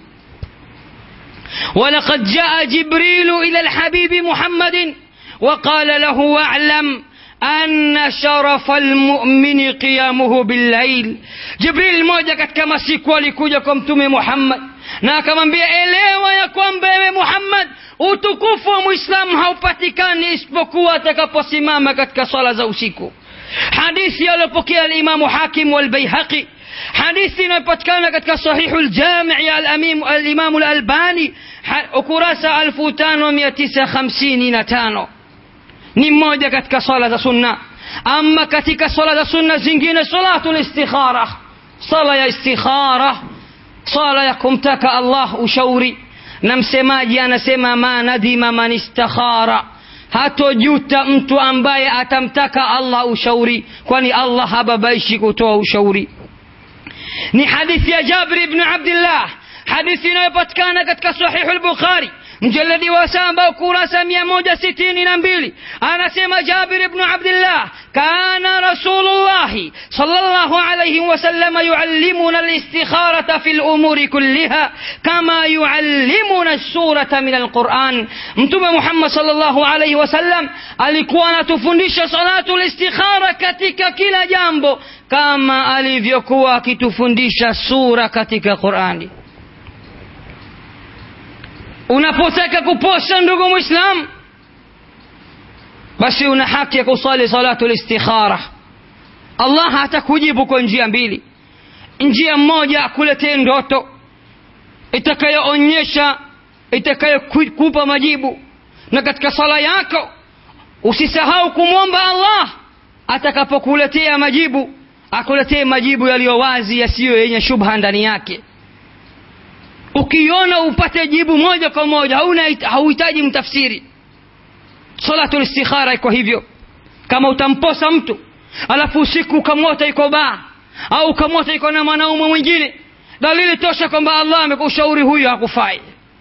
ولقد جاء جبريل إلى الحبيب محمد وقال له واعلم أن شرف المؤمن قيامه بالليل. جبريل moja katika masiku alikuja kwa mtume Muhammad na akamwambia, elewa ya kwamba wewe Muhammad, utukufu wa Muislamu haupatikani isipokuwa atakaposimama katika swala za usiku. Hadithi aliyopokea al-Imam Hakim wal Baihaqi, hadithi inayopatikana katika Sahihul Jami' ya al-Imam al-Albani, ukurasa elfu tano mia tisa hamsini na tano. Ni moja katika swala za sunna. Ama katika swala za sunna zingine, salatul istikhara, sala ya istikhara, sala ya kumtaka Allah ushauri. Na msemaji anasema, ma nadima man istakhara, hatojuta mtu ambaye atamtaka Allah ushauri, kwani Allah hababaishi kutoa ushauri. Ni hadithi ya Jabir ibn Abdullah, hadithi inayopatikana katika Sahih al-Bukhari mjaladi wa saba ukurasa mia moja sitini na mbili. Anasema Jabir ibn Abdullah, kana Rasulullah sallallahu alayhi wasallam yuallimuna al-istikharata fil umuri kulliha kama yuallimuna as-surata min al-Quran. Mtume Muhammad sallallahu alayhi wasallam alikuwa anatufundisha salatul istikhara katika kila jambo kama alivyokuwa akitufundisha sura katika Qur'ani. Unapotaka kuposa ndugu Muislam, basi una haki ya kusali salatul istikhara. Allah atakujibu kwa njia mbili. Njia moja, akuletee ndoto itakayoonyesha, itakayokupa majibu. Na katika sala yako usisahau kumwomba Allah atakapokuletea majibu, akuletee majibu yaliyo wazi, yasiyo yenye shubha ndani yake. Ukiona upate jibu moja kwa moja, hauhitaji mtafsiri. Salatul istikhara iko hivyo. Kama utamposa mtu alafu usiku ukamwota iko baa au ukamwota iko na mwanaume mwingine, dalili tosha kwamba Allah amekushauri huyo hakufai.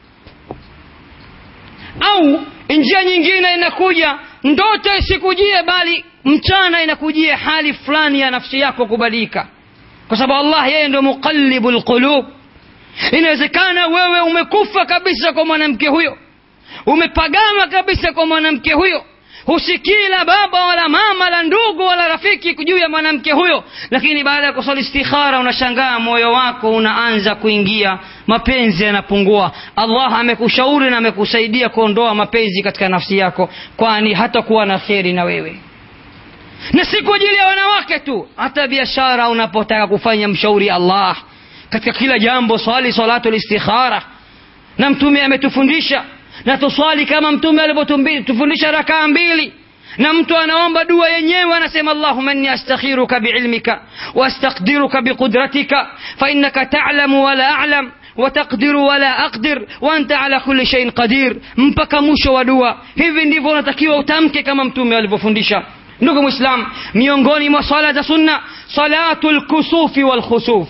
Au njia nyingine inakuja, ndoto isikujie bali mchana inakujia hali fulani ya nafsi yako kubadilika, kwa sababu Allah yeye ndio muqallibul qulub. Inawezekana wewe umekufa kabisa kwa mwanamke huyo, umepagama kabisa kwa mwanamke huyo, husikii la baba wala mama la ndugu wala rafiki juu ya mwanamke huyo, lakini baada ya kusali istikhara unashangaa moyo wako unaanza kuingia, mapenzi yanapungua. Allah amekushauri na amekusaidia kuondoa mapenzi katika nafsi yako, kwani hatakuwa na kheri na wewe. Na si kwa ajili ya wanawake tu, hata biashara unapotaka kufanya, mshauri Allah katika kila jambo, swali salatul istikhara. Na mtume ametufundisha na tuswali kama mtume alivyotufundisha rakaa mbili. Na mtu anaomba dua yenyewe anasema, Allahumma inni astakhiruka biilmika wa astaqdiruka biqudratika fa innaka ta'lamu wa la a'lam wa taqdiru wa la aqdir wa anta ala kulli shay'in qadir, mpaka mwisho wa dua. Hivi ndivyo unatakiwa utamke kama mtume alivyofundisha. Ndugu Muislam, miongoni mwa swala za sunna, salatul kusufi wal khusuf.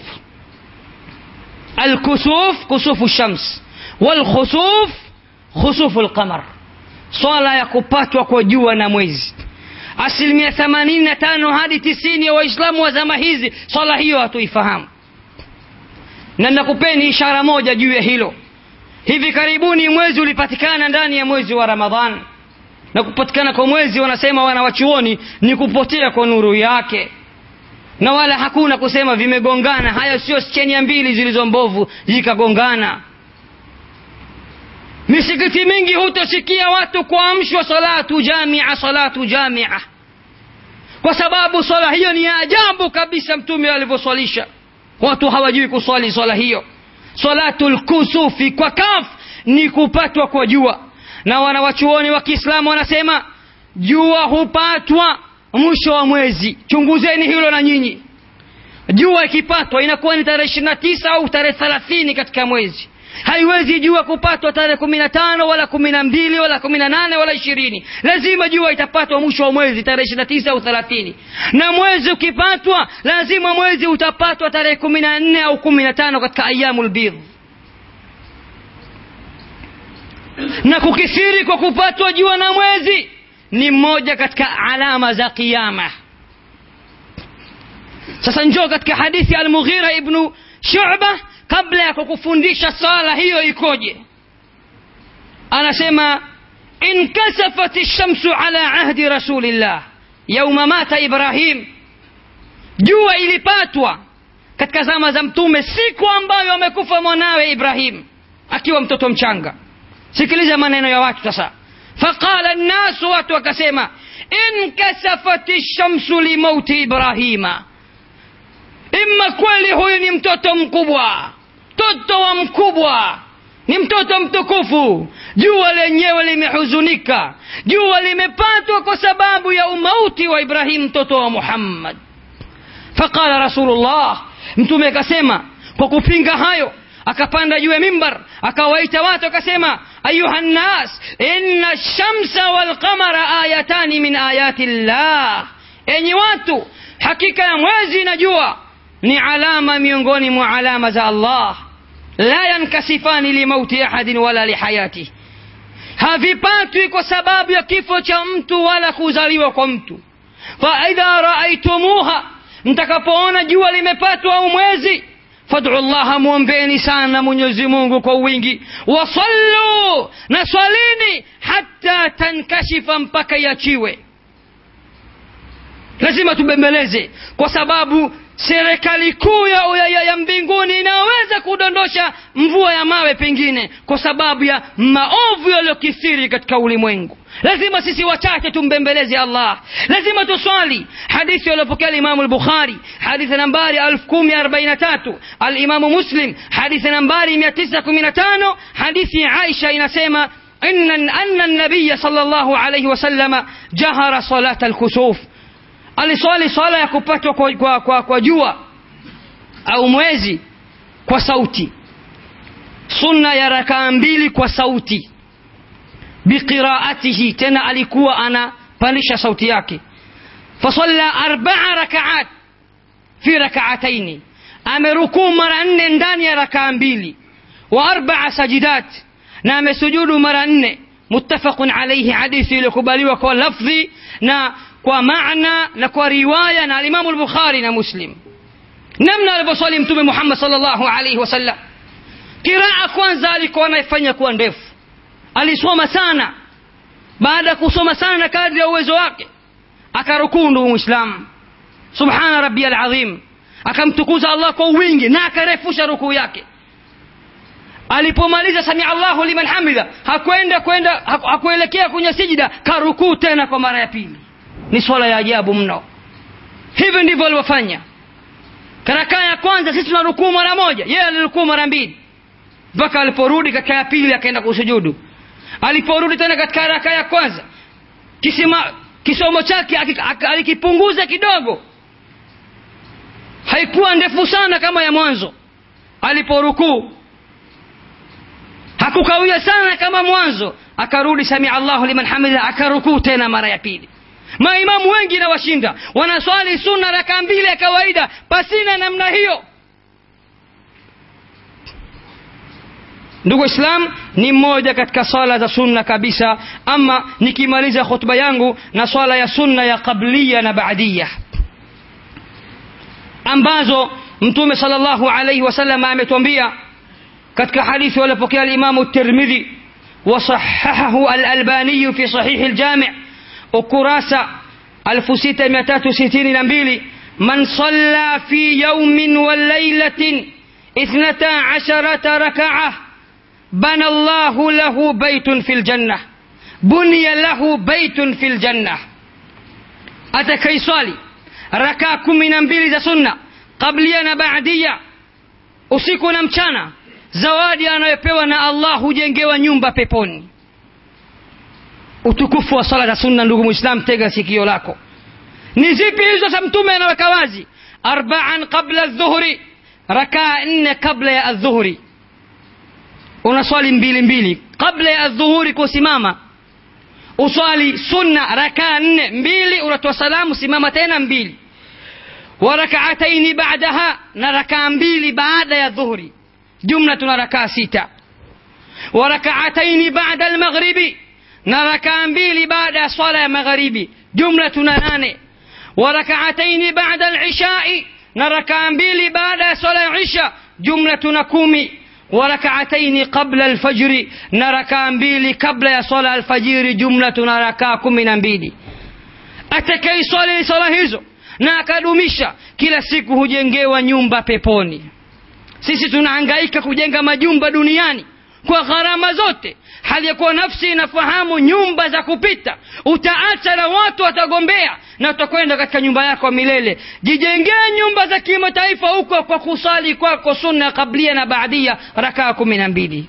Al-kusuf kusufu shams, wal khusuf khusufu al-qamar, swala ya kupatwa kwa jua na mwezi. Asilimia themanini na tano hadi tisini ya Waislamu wa zama hizi swala hiyo hatuifahamu. Na nakupeni ishara moja juu ya hilo. Hivi karibuni mwezi ulipatikana ndani ya mwezi wa Ramadhan, na kupatikana kwa mwezi wanasema wanawachuoni ni kupotea kwa nuru yake, na wala hakuna kusema vimegongana. Haya sio skenia mbili zilizo mbovu zikagongana. Misikiti mingi hutosikia watu kuamshwa salatu jamia, salatu jamia, kwa sababu swala hiyo ni ajabu kabisa mtume alivyoswalisha. Watu hawajui kuswali swala hiyo. salatul kusufi kwa kaf ni kupatwa kwa jua. Na wanawachuoni wa Kiislamu wanasema jua hupatwa mwisho wa mwezi. Chunguzeni hilo na nyinyi. Jua ikipatwa inakuwa ni tarehe ishirini na tisa au tarehe thelathini katika mwezi. Haiwezi jua kupatwa tarehe kumi na tano wala kumi na mbili wala kumi na nane wala ishirini. Lazima jua itapatwa mwisho wa mwezi tarehe ishirini na tisa au thelathini. Na mwezi ukipatwa lazima mwezi utapatwa tarehe kumi na nne au kumi na tano katika ayyamul bidh. Na kukithiri kwa kupatwa jua na mwezi ni moja katika alama za kiyama. Sasa njoo katika hadithi al-Mughira ibn Shu'bah, kabla ya kukufundisha sala hiyo ikoje, anasema inkasafat ash-shamsu ala ahdi rasulillah yawma mata Ibrahim. Jua ilipatwa katika zama za mtume siku ambayo amekufa mwanawe Ibrahim akiwa mtoto mchanga. Sikiliza maneno ya watu sasa. Faqala an-nas, watu wakasema inkasafat ash-shamsu li mauti Ibrahima. Imma kweli huyu ni mtoto mkubwa, mtoto wa mkubwa, ni mtoto mtukufu, jua lenyewe limehuzunika, jua limepatwa kwa sababu ya umauti wa Ibrahim mtoto wa Muhammad. Faqala Rasulullah, mtume akasema kwa kupinga hayo, akapanda juu ya mimbar akawaita watu akasema ayuhan nas inna ash-shamsa wal qamara ayatani min ayati llah. Enyi watu, hakika ya mwezi na jua ni alama miongoni mwa alama za Allah. La yankasifani li mauti ahadin wala li hayati. Havipatwi kwa sababu ya kifo cha mtu wala kuzaliwa kwa mtu. Fa idha raaitumuha, mtakapoona jua limepatwa au mwezi, fad'u Allah, muombeeni sana Mwenyezi Mungu kwa wingi. Wasallu, na swalini hatta tankashifa, mpaka yachiwe. Lazima tubembeleze, kwa sababu serikali kuu ya, ya, ya mbinguni inaweza kudondosha mvua ya mawe pengine kwa sababu ya maovu yaliyokithiri katika ulimwengu. Lazima sisi wachache tumbembeleze Allah. Lazima tuswali. Hadithi iliyopokea Imam al-Bukhari, hadithi nambari elfu kumi arobaini na tatu, al-Imam Muslim hadithi nambari mia tisa kumi na tano. Hadithi ya Aisha inasema inna anna an-nabiy sallallahu alayhi wasallam jahara salat al-kusuf. Aliswali swala ya kupatwa kwa, kwa, kwa, kwa jua au mwezi kwa sauti, sunna ya rakaa mbili kwa sauti, biqiraatihi, tena alikuwa anapandisha sauti yake. Fasalla arba'a rakaat fi rak'atayn, amerukuu mara nne ndani ya rakaa mbili, wa arba'a sajidat, na amesujudu mara nne. Muttafaqun alayhi, hadithi iliyokubaliwa kwa lafzi na kwa maana na kwa riwaya na Imam al-Bukhari na Muslim. Namna alivyosali Mtume Muhammad sallallahu alayhi wasallam, kiraa kwanza alikuwa anaifanya kuwa ndefu, alisoma sana. Baada ya kusoma sana na kadri ya uwezo wake, akarukuu ndugu Muislam, subhana rabbiyal azim, akamtukuza Allah kwa wingi na akarefusha rukuu yake. Alipomaliza sami Allahu liman hamida, hakwenda kwenda hakuelekea kwenye sijida, karukuu tena kwa mara ya pili. Ni swala ya ajabu mno. Hivi ndivyo alivyofanya. Rakaa ya kwanza sisi tunarukuu mara moja, yeye alirukuu mara mbili, mpaka aliporudi katika ya pili akaenda kusujudu. Aliporudi tena katika rakaa ya kwanza, kisima kisomo chake alikipunguza kidogo, haikuwa ndefu sana kama ya mwanzo. Aliporukuu hakukawia sana kama mwanzo, akarudi sami Allahu liman hamida, akarukuu tena mara ya pili. Maimamu wengi na washinda wanaswali sunna raka mbili ya kawaida pasina namna hiyo. Ndugu Islam, ni moja katika swala za sunna kabisa. Ama nikimaliza khutba yangu na swala ya sunna ya qabliya na ba'diya, ambazo Mtume sallallahu alayhi wasallam ametuambia katika hadithi walipokea al-Imam at-Tirmidhi wa sahahahu al-Albani fi sahih al-Jami' ukurasa elfu sita mia tatu sitini na mbili, man salla fi yawmin wa laylatin ithnata asharata rak'ah bana Allahu lahu baytun fil jannah, bunya lahu baytun fil jannah. Atakaiswali raka kumi na mbili za sunna qabliya na ba'diya usiku na mchana, zawadi anayopewa na Allah hujengewa nyumba peponi. Utukufu wa sala za sunna, ndugu Muislam, tega sikio lako. Ni zipi hizo? Sa Mtume anaweka wazi: arba'an qabla adh-dhuhri, rakaa nne kabla ya adh-dhuhri. Unaswali mbili mbili kabla ya adh-dhuhri, kusimama uswali sunna rakaa nne, mbili unatoa salamu, simama tena mbili. Wa rak'atayn ba'daha, na rakaa mbili baada ya dhuhri, jumla tuna rakaa sita. Wa rak'atayn ba'da al-maghribi, na rakaa mbili baada ya swala ya magharibi, jumla tuna nane. Wa rak'atayn ba'da al-isha'i, na rakaa mbili baada ya swala ya isha, jumla tuna kumi. Wa rak'atayn qabla al-fajr, na rakaa mbili kabla ya swala al-fajr, jumla tuna rakaa kumi na mbili. Atakaye swali swala hizo na akadumisha, kila siku hujengewa nyumba peponi. Sisi tunahangaika kujenga majumba duniani kwa gharama zote, hali ya kuwa nafsi inafahamu nyumba za kupita. Utaacha na watu watagombea, na utakwenda katika nyumba yako milele. Jijengee nyumba za kimataifa huko kwa kusali kwako sunna kablia na baadia rakaa kumi na mbili.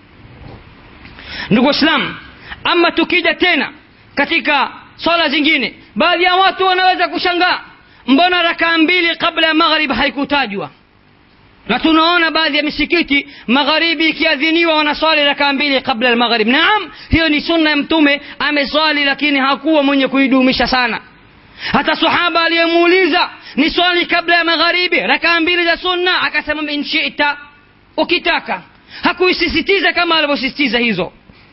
Ndugu Islam, ama tukija tena katika swala zingine, baadhi ya watu wanaweza kushangaa, mbona rakaa mbili kabla ya maghrib haikutajwa? Na tunaona baadhi ya misikiti magharibi ikiadhiniwa wanaswali rakaa mbili kabla ya maghrib. Naam, hiyo ni sunna ya Mtume, ameswali, lakini hakuwa mwenye kuidumisha sana. Hata sahaba aliyemuuliza ni swali kabla ya magharibi rakaa mbili za sunna, akasema in shi'ta, ukitaka. Hakuisisitiza kama alivyosisitiza hizo.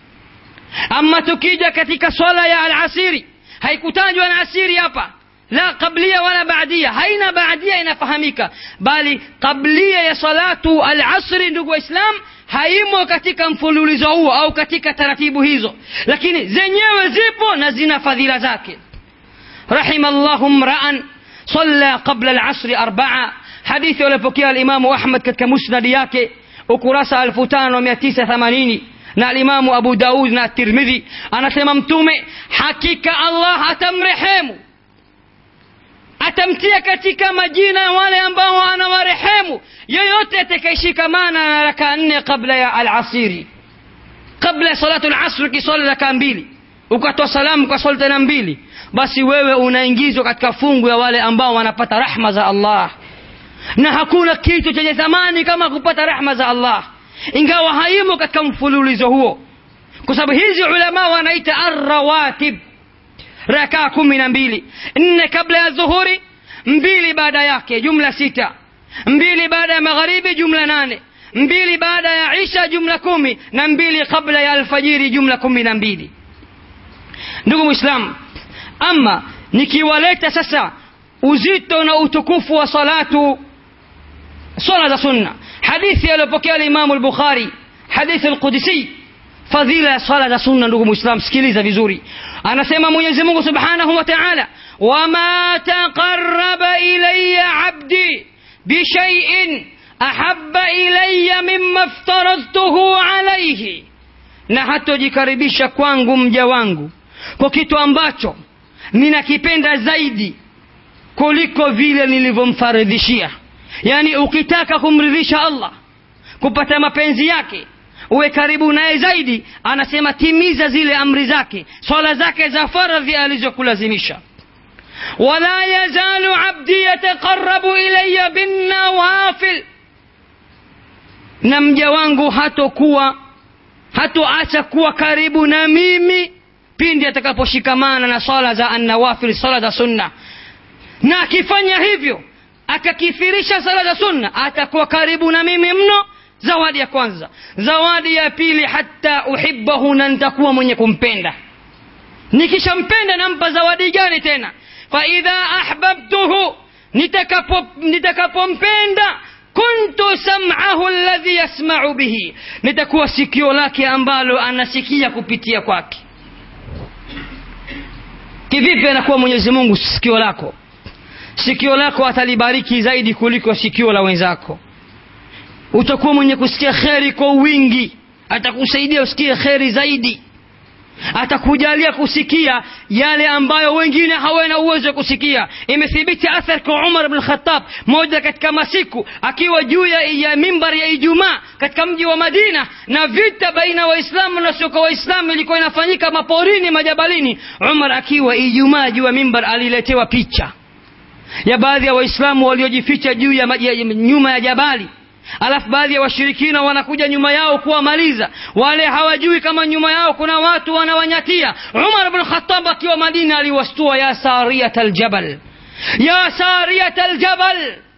Ama tukija katika swala ya al-asiri, haikutajwa al-asiri hapa, la qablia wala baadia, haina baadia inafahamika, bali qablia ya salatu al-asri, ndugu Islam, haimo katika mfululizo huo au katika taratibu hizo, lakini zenyewe zipo na zina fadhila zake. Rahimallahu mra'an salla qabla al-asri arba'a, hadithi aliyopokea al-Imam Ahmad katika musnad yake ukurasa elfu tano mia tisa themanini, na al-Imam Abu Daud na Tirmidhi, anasema Mtume, hakika Allah atamrehemu, atamtia katika majina wale ambao anawarehemu yoyote atakayeshikamana na rakaa nne kabla ya al-asiri. Kabla ya salatu al-asr kiswali rakaa mbili, ukatoa salamu kwa swala tena mbili, basi wewe unaingizwa katika fungu ya wale ambao wanapata rahma za Allah. Na hakuna kitu chenye thamani kama kupata rahma za Allah, ingawa haimo katika mfululizo huo, kwa sababu hizi ulama wanaita ar-rawatib, rakaa kumi na mbili. Nne kabla ya dhuhuri, mbili baada yake, jumla sita. Mbili baada ya magharibi, jumla nane. Mbili baada ya isha, jumla kumi. Na mbili kabla ya alfajiri, jumla kumi na mbili. Ndugu Muislamu, ama nikiwaleta sasa uzito na utukufu wa salatu swala za sunna, hadithi aliyopokea al-Imam al-Bukhari, hadithi al-Qudsi, fadhila ya swala za sunna. Ndugu Muislamu, sikiliza vizuri. Anasema Mwenyezi Mungu Subhanahu wa Ta'ala, wama taqarraba ilayya 'abdi bi shay'in ahabba ilayya mimma aftaradtuhu alayhi, na hatojikaribisha kwangu mja wangu kwa kitu ambacho ninakipenda zaidi kuliko vile nilivyomfaridhishia. Yani ukitaka kumridhisha Allah, kupata mapenzi yake, uwe karibu naye zaidi, anasema timiza zile amri zake, swala zake za faradhi alizokulazimisha. wala yazalu abdi yataqarrabu ilayya bin nawafil, na mja wangu hatokuwa hatoacha kuwa karibu na mimi pindi atakaposhikamana na swala za an-nawafil, swala za sunna. Na akifanya hivyo, akakithirisha swala za sunna, atakuwa karibu na mimi mno. Zawadi ya kwanza. Zawadi ya pili, hatta uhibbahu, na nitakuwa mwenye kumpenda. Nikishampenda nampa zawadi gani tena? Fa idha ahbabtuhu, nitakapo nitakapompenda, kuntu sam'ahu alladhi yasma'u bihi, nitakuwa sikio lake ambalo anasikia kupitia kwake. Kivipi anakuwa Mwenyezi Mungu sikio lako? Sikio lako atalibariki zaidi kuliko sikio la wenzako. Utakuwa mwenye kusikia kheri kwa wingi, atakusaidia usikie kheri zaidi. atakujalia kusikia yale ambayo wengine hawana uwezo kusikia. Imethibiti athar kwa Umar ibn Khattab, moja katika masiku akiwa juu ya mimbari ya Ijumaa katika mji wa Madina, na vita baina waislamu na sio waislamu ilikuwa inafanyika maporini, majabalini. Umar akiwa Ijumaa juu ya mimbar aliletewa picha ya baadhi ya waislamu waliojificha juu ya nyuma ya jabali, alafu baadhi ya washirikina wanakuja nyuma yao kuwamaliza. Wale hawajui kama nyuma yao kuna watu wanawanyatia. Umar ibn Khattab akiwa Madina aliwastua, ya sariyat aljabal, ya sariyat aljabal,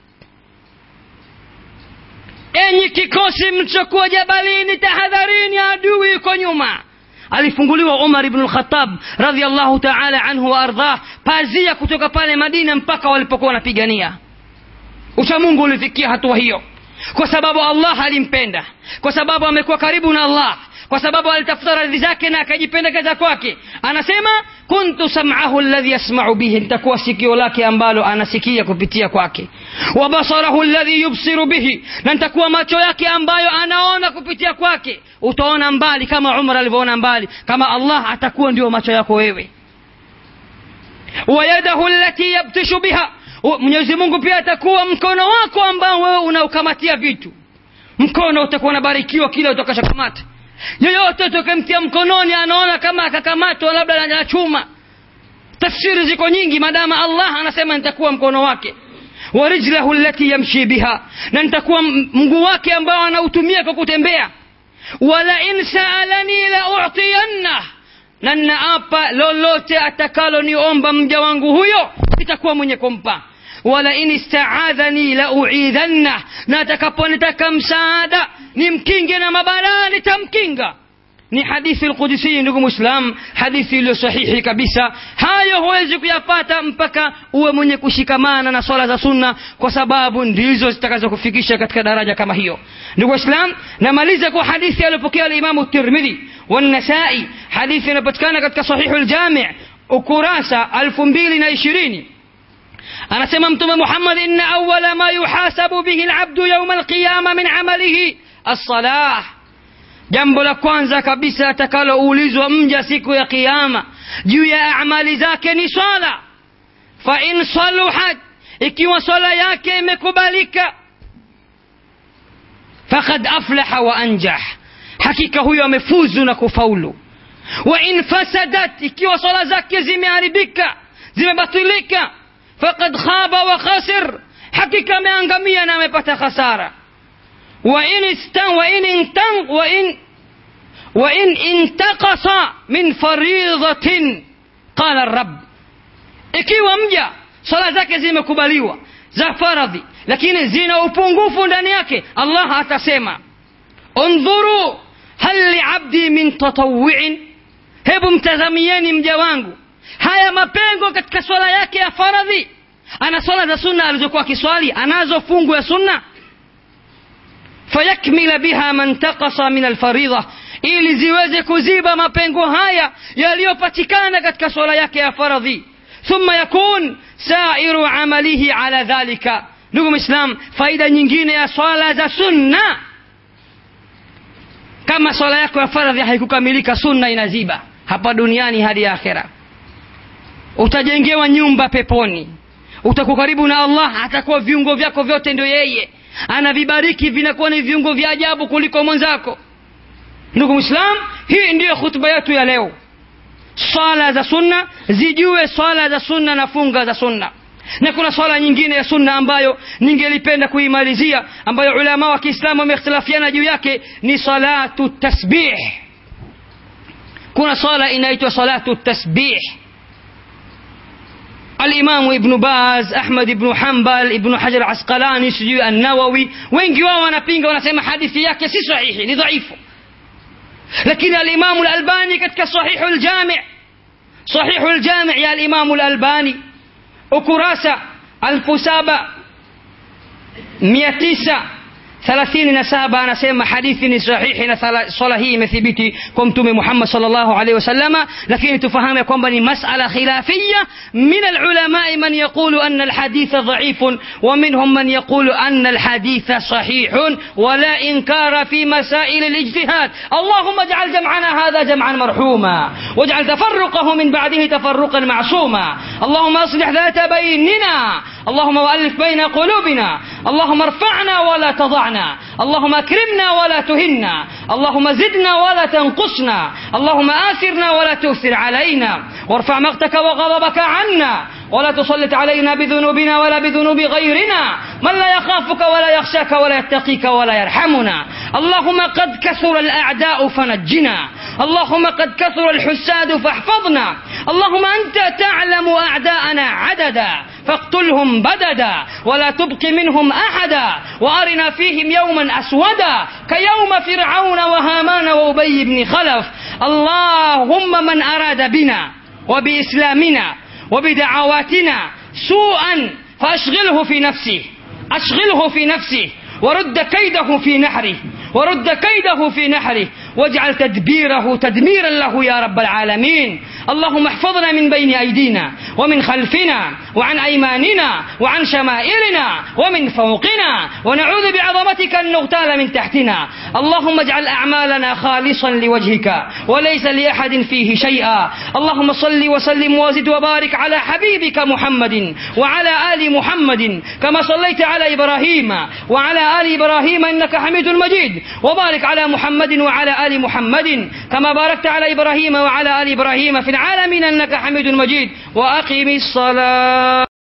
enyi kikosi mchokuwa jabalini, tahadharini, adui yuko nyuma. Alifunguliwa Umar ibn Khattab radhiyallahu ta'ala anhu wa ardhah pazia kutoka pale Madina mpaka walipokuwa wanapigania. Ucha Mungu ulifikia hatua hiyo kwa sababu Allah alimpenda, kwa sababu amekuwa karibu na Allah, kwa sababu alitafuta radhi zake na akajipendekeza kwake. Anasema kuntu sam'ahu alladhi yasma'u bihi, nitakuwa sikio lake ambalo anasikia kupitia kwake, wa basarahu alladhi yubsiru bihi, na nitakuwa macho yake ambayo anaona kupitia kwake. Utaona mbali kama Umar alivyoona mbali, kama Allah atakuwa ndio macho yako wewe. Wa yadahu allati yabtishu biha, Mwenyezi Mungu pia atakuwa mkono wako ambao wewe unaukamatia vitu. Mkono utakuwa unabarikiwa kila utakachokamata. Yeyote utakayemtia mkononi anaona kama akakamatwa labda na chuma. Tafsiri ziko nyingi, madama Allah anasema nitakuwa mkono wake. Wa rijlahu allati yamshi biha, na nitakuwa mguu wake ambao anautumia kwa kutembea. Wala in sa'alani la u'tiyanna, na naapa lolote atakalo niomba mja wangu huyo nitakuwa mwenye kumpa. Wala in ista'adhani la u'idhanna, na atakaponitaka msaada nimkinge na mabalaa nitamkinga. Ni hadithi al-Qudsi ndugu Muislam, hadithi iliyo sahihi kabisa. Hayo huwezi kuyapata mpaka uwe mwenye kushikamana na swala za sunna, kwa sababu ndizo zitakazokufikisha katika daraja kama hiyo. Ndugu Muislam, namaliza kwa hadithi aliyopokea al-Imam at-Tirmidhi wa an-Nasa'i, hadithi inapatikana katika Sahih al-Jami' ukurasa elfu mbili na ishirini. Anasema Mtume Muhammad, inna awwala ma yuhasabu bihi al-'abdu yawm al-qiyamah min 'amalihi as-salah, jambo la kwanza kabisa atakaloulizwa mja siku ya kiyama juu ya amali zake ni swala. Fa in saluhat, ikiwa swala yake imekubalika, faqad aflaha wa anjah, hakika huyo amefuzu na kufaulu. Wa in fasadat, ikiwa swala zake zimeharibika, zimebatilika, faqad khaba wa khasir, hakika ameangamia na amepata hasara. Wa in istan wa in intan wa in wa in intaqasa min fariidatin qala ar-rabb, ikiwa mja swala zake zimekubaliwa za faradhi lakini zina upungufu ndani yake, Allah atasema undhuru hal li'abdi min tatawwu'in, hebu mtazamieni mja wangu haya mapengo katika swala yake ya faradhi. Ana swala za sunna alizokuwa akiswali, anazo fungu ya sunna, fayakmila biha man taqasa min al-fariidha, ili ziweze kuziba mapengo haya yaliyopatikana katika swala yake ya faradhi. Thumma yakun sa'iru amalihi ala dhalika. Ndugu Muislam, faida nyingine ya swala za sunna, kama swala yako ya faradhi haikukamilika, sunna inaziba hapa duniani hadi akhera. Utajengewa nyumba peponi, utakuwa karibu na Allah, atakuwa viungo vyako vyote ndio yeye anavibariki, vinakuwa ni viungo vya ajabu kuliko mwenzako. Ndugu Muislam, hii ndiyo khutba yetu ya leo. Swala za sunna, zijue swala za sunna na funga za sunna. Na kuna swala nyingine ya sunna ambayo ningelipenda kuimalizia, ambayo ulama wa Kiislamu wameikhtilafiana juu yake, ni salatu tasbih. Kuna swala inaitwa salatu tasbih. Al-Imam Ibn Baz, Ahmad ibn Hanbal, Ibn Hajar al-Asqalani, sijui an-Nawawi, wengi wao wanapinga, wanasema hadithi yake si sahihi, ni dhaifu. Lakini al-Imam al-Albani katika Sahih al-Jami' Sahih al-Jami' ya al-Imam al-Albani ukurasa elfu saba mia tisa thelathini na saba anasema hadithi ni sahihi na swala hii imethibiti kwa Mtume Muhammad sallallahu alaihi wasallama, lakini tufahamu kwamba ni masala khilafiyya. min alulama man yaqulu anna alhaditha dha'ifun wa minhum man yaqulu anna alhaditha sahihun wa la inkara fi masail alijtihad. Allahumma ij'al jam'ana hadha jam'an marhuma waj'al tafarruqahu min ba'dihi tafarruqan ma'suma. Allahumma aslih dhata baynina, اللهم وألف بين قلوبنا، اللهم ارفعنا ولا تضعنا، اللهم أكرمنا ولا تهنا، اللهم زدنا ولا تنقصنا، اللهم آثرنا ولا تؤثر علينا، وارفع مقتك وغضبك عنا، ولا تسلط علينا بذنوبنا ولا بذنوب غيرنا من لا يخافك ولا يخشاك ولا يتقيك ولا يرحمنا. اللهم قد كثر الأعداء فنجنا، اللهم قد كثر الحساد فاحفظنا، اللهم أنت تعلم أعداءنا عددا فاقتلهم بددا ولا تبق منهم أحدا وأرنا فيهم يوما أسودا كيوم فرعون وهامان وأبي بن خلف. اللهم من أراد بنا وبإسلامنا وبدعواتنا سوءا فأشغله في نفسه، أشغله في نفسه ورد كيده في نحره، ورد كيده في نحره واجعل تدبيره تدميرا له يا رب العالمين. اللهم احفظنا من بين أيدينا ومن خلفنا وعن أيماننا وعن شمائلنا ومن فوقنا، ونعوذ بعظمتك أن نغتال من تحتنا. اللهم اجعل أعمالنا خالصا لوجهك وليس لأحد فيه شيئا. اللهم صل وسلم وزد وبارك على حبيبك محمد وعلى آل محمد كما صليت على إبراهيم وعلى آل إبراهيم إنك حميد مجيد، وبارك على محمد وعلى آل محمد كما باركت على إبراهيم وعلى آل إبراهيم في العالمين إنك حميد مجيد. وأقم الصلاة.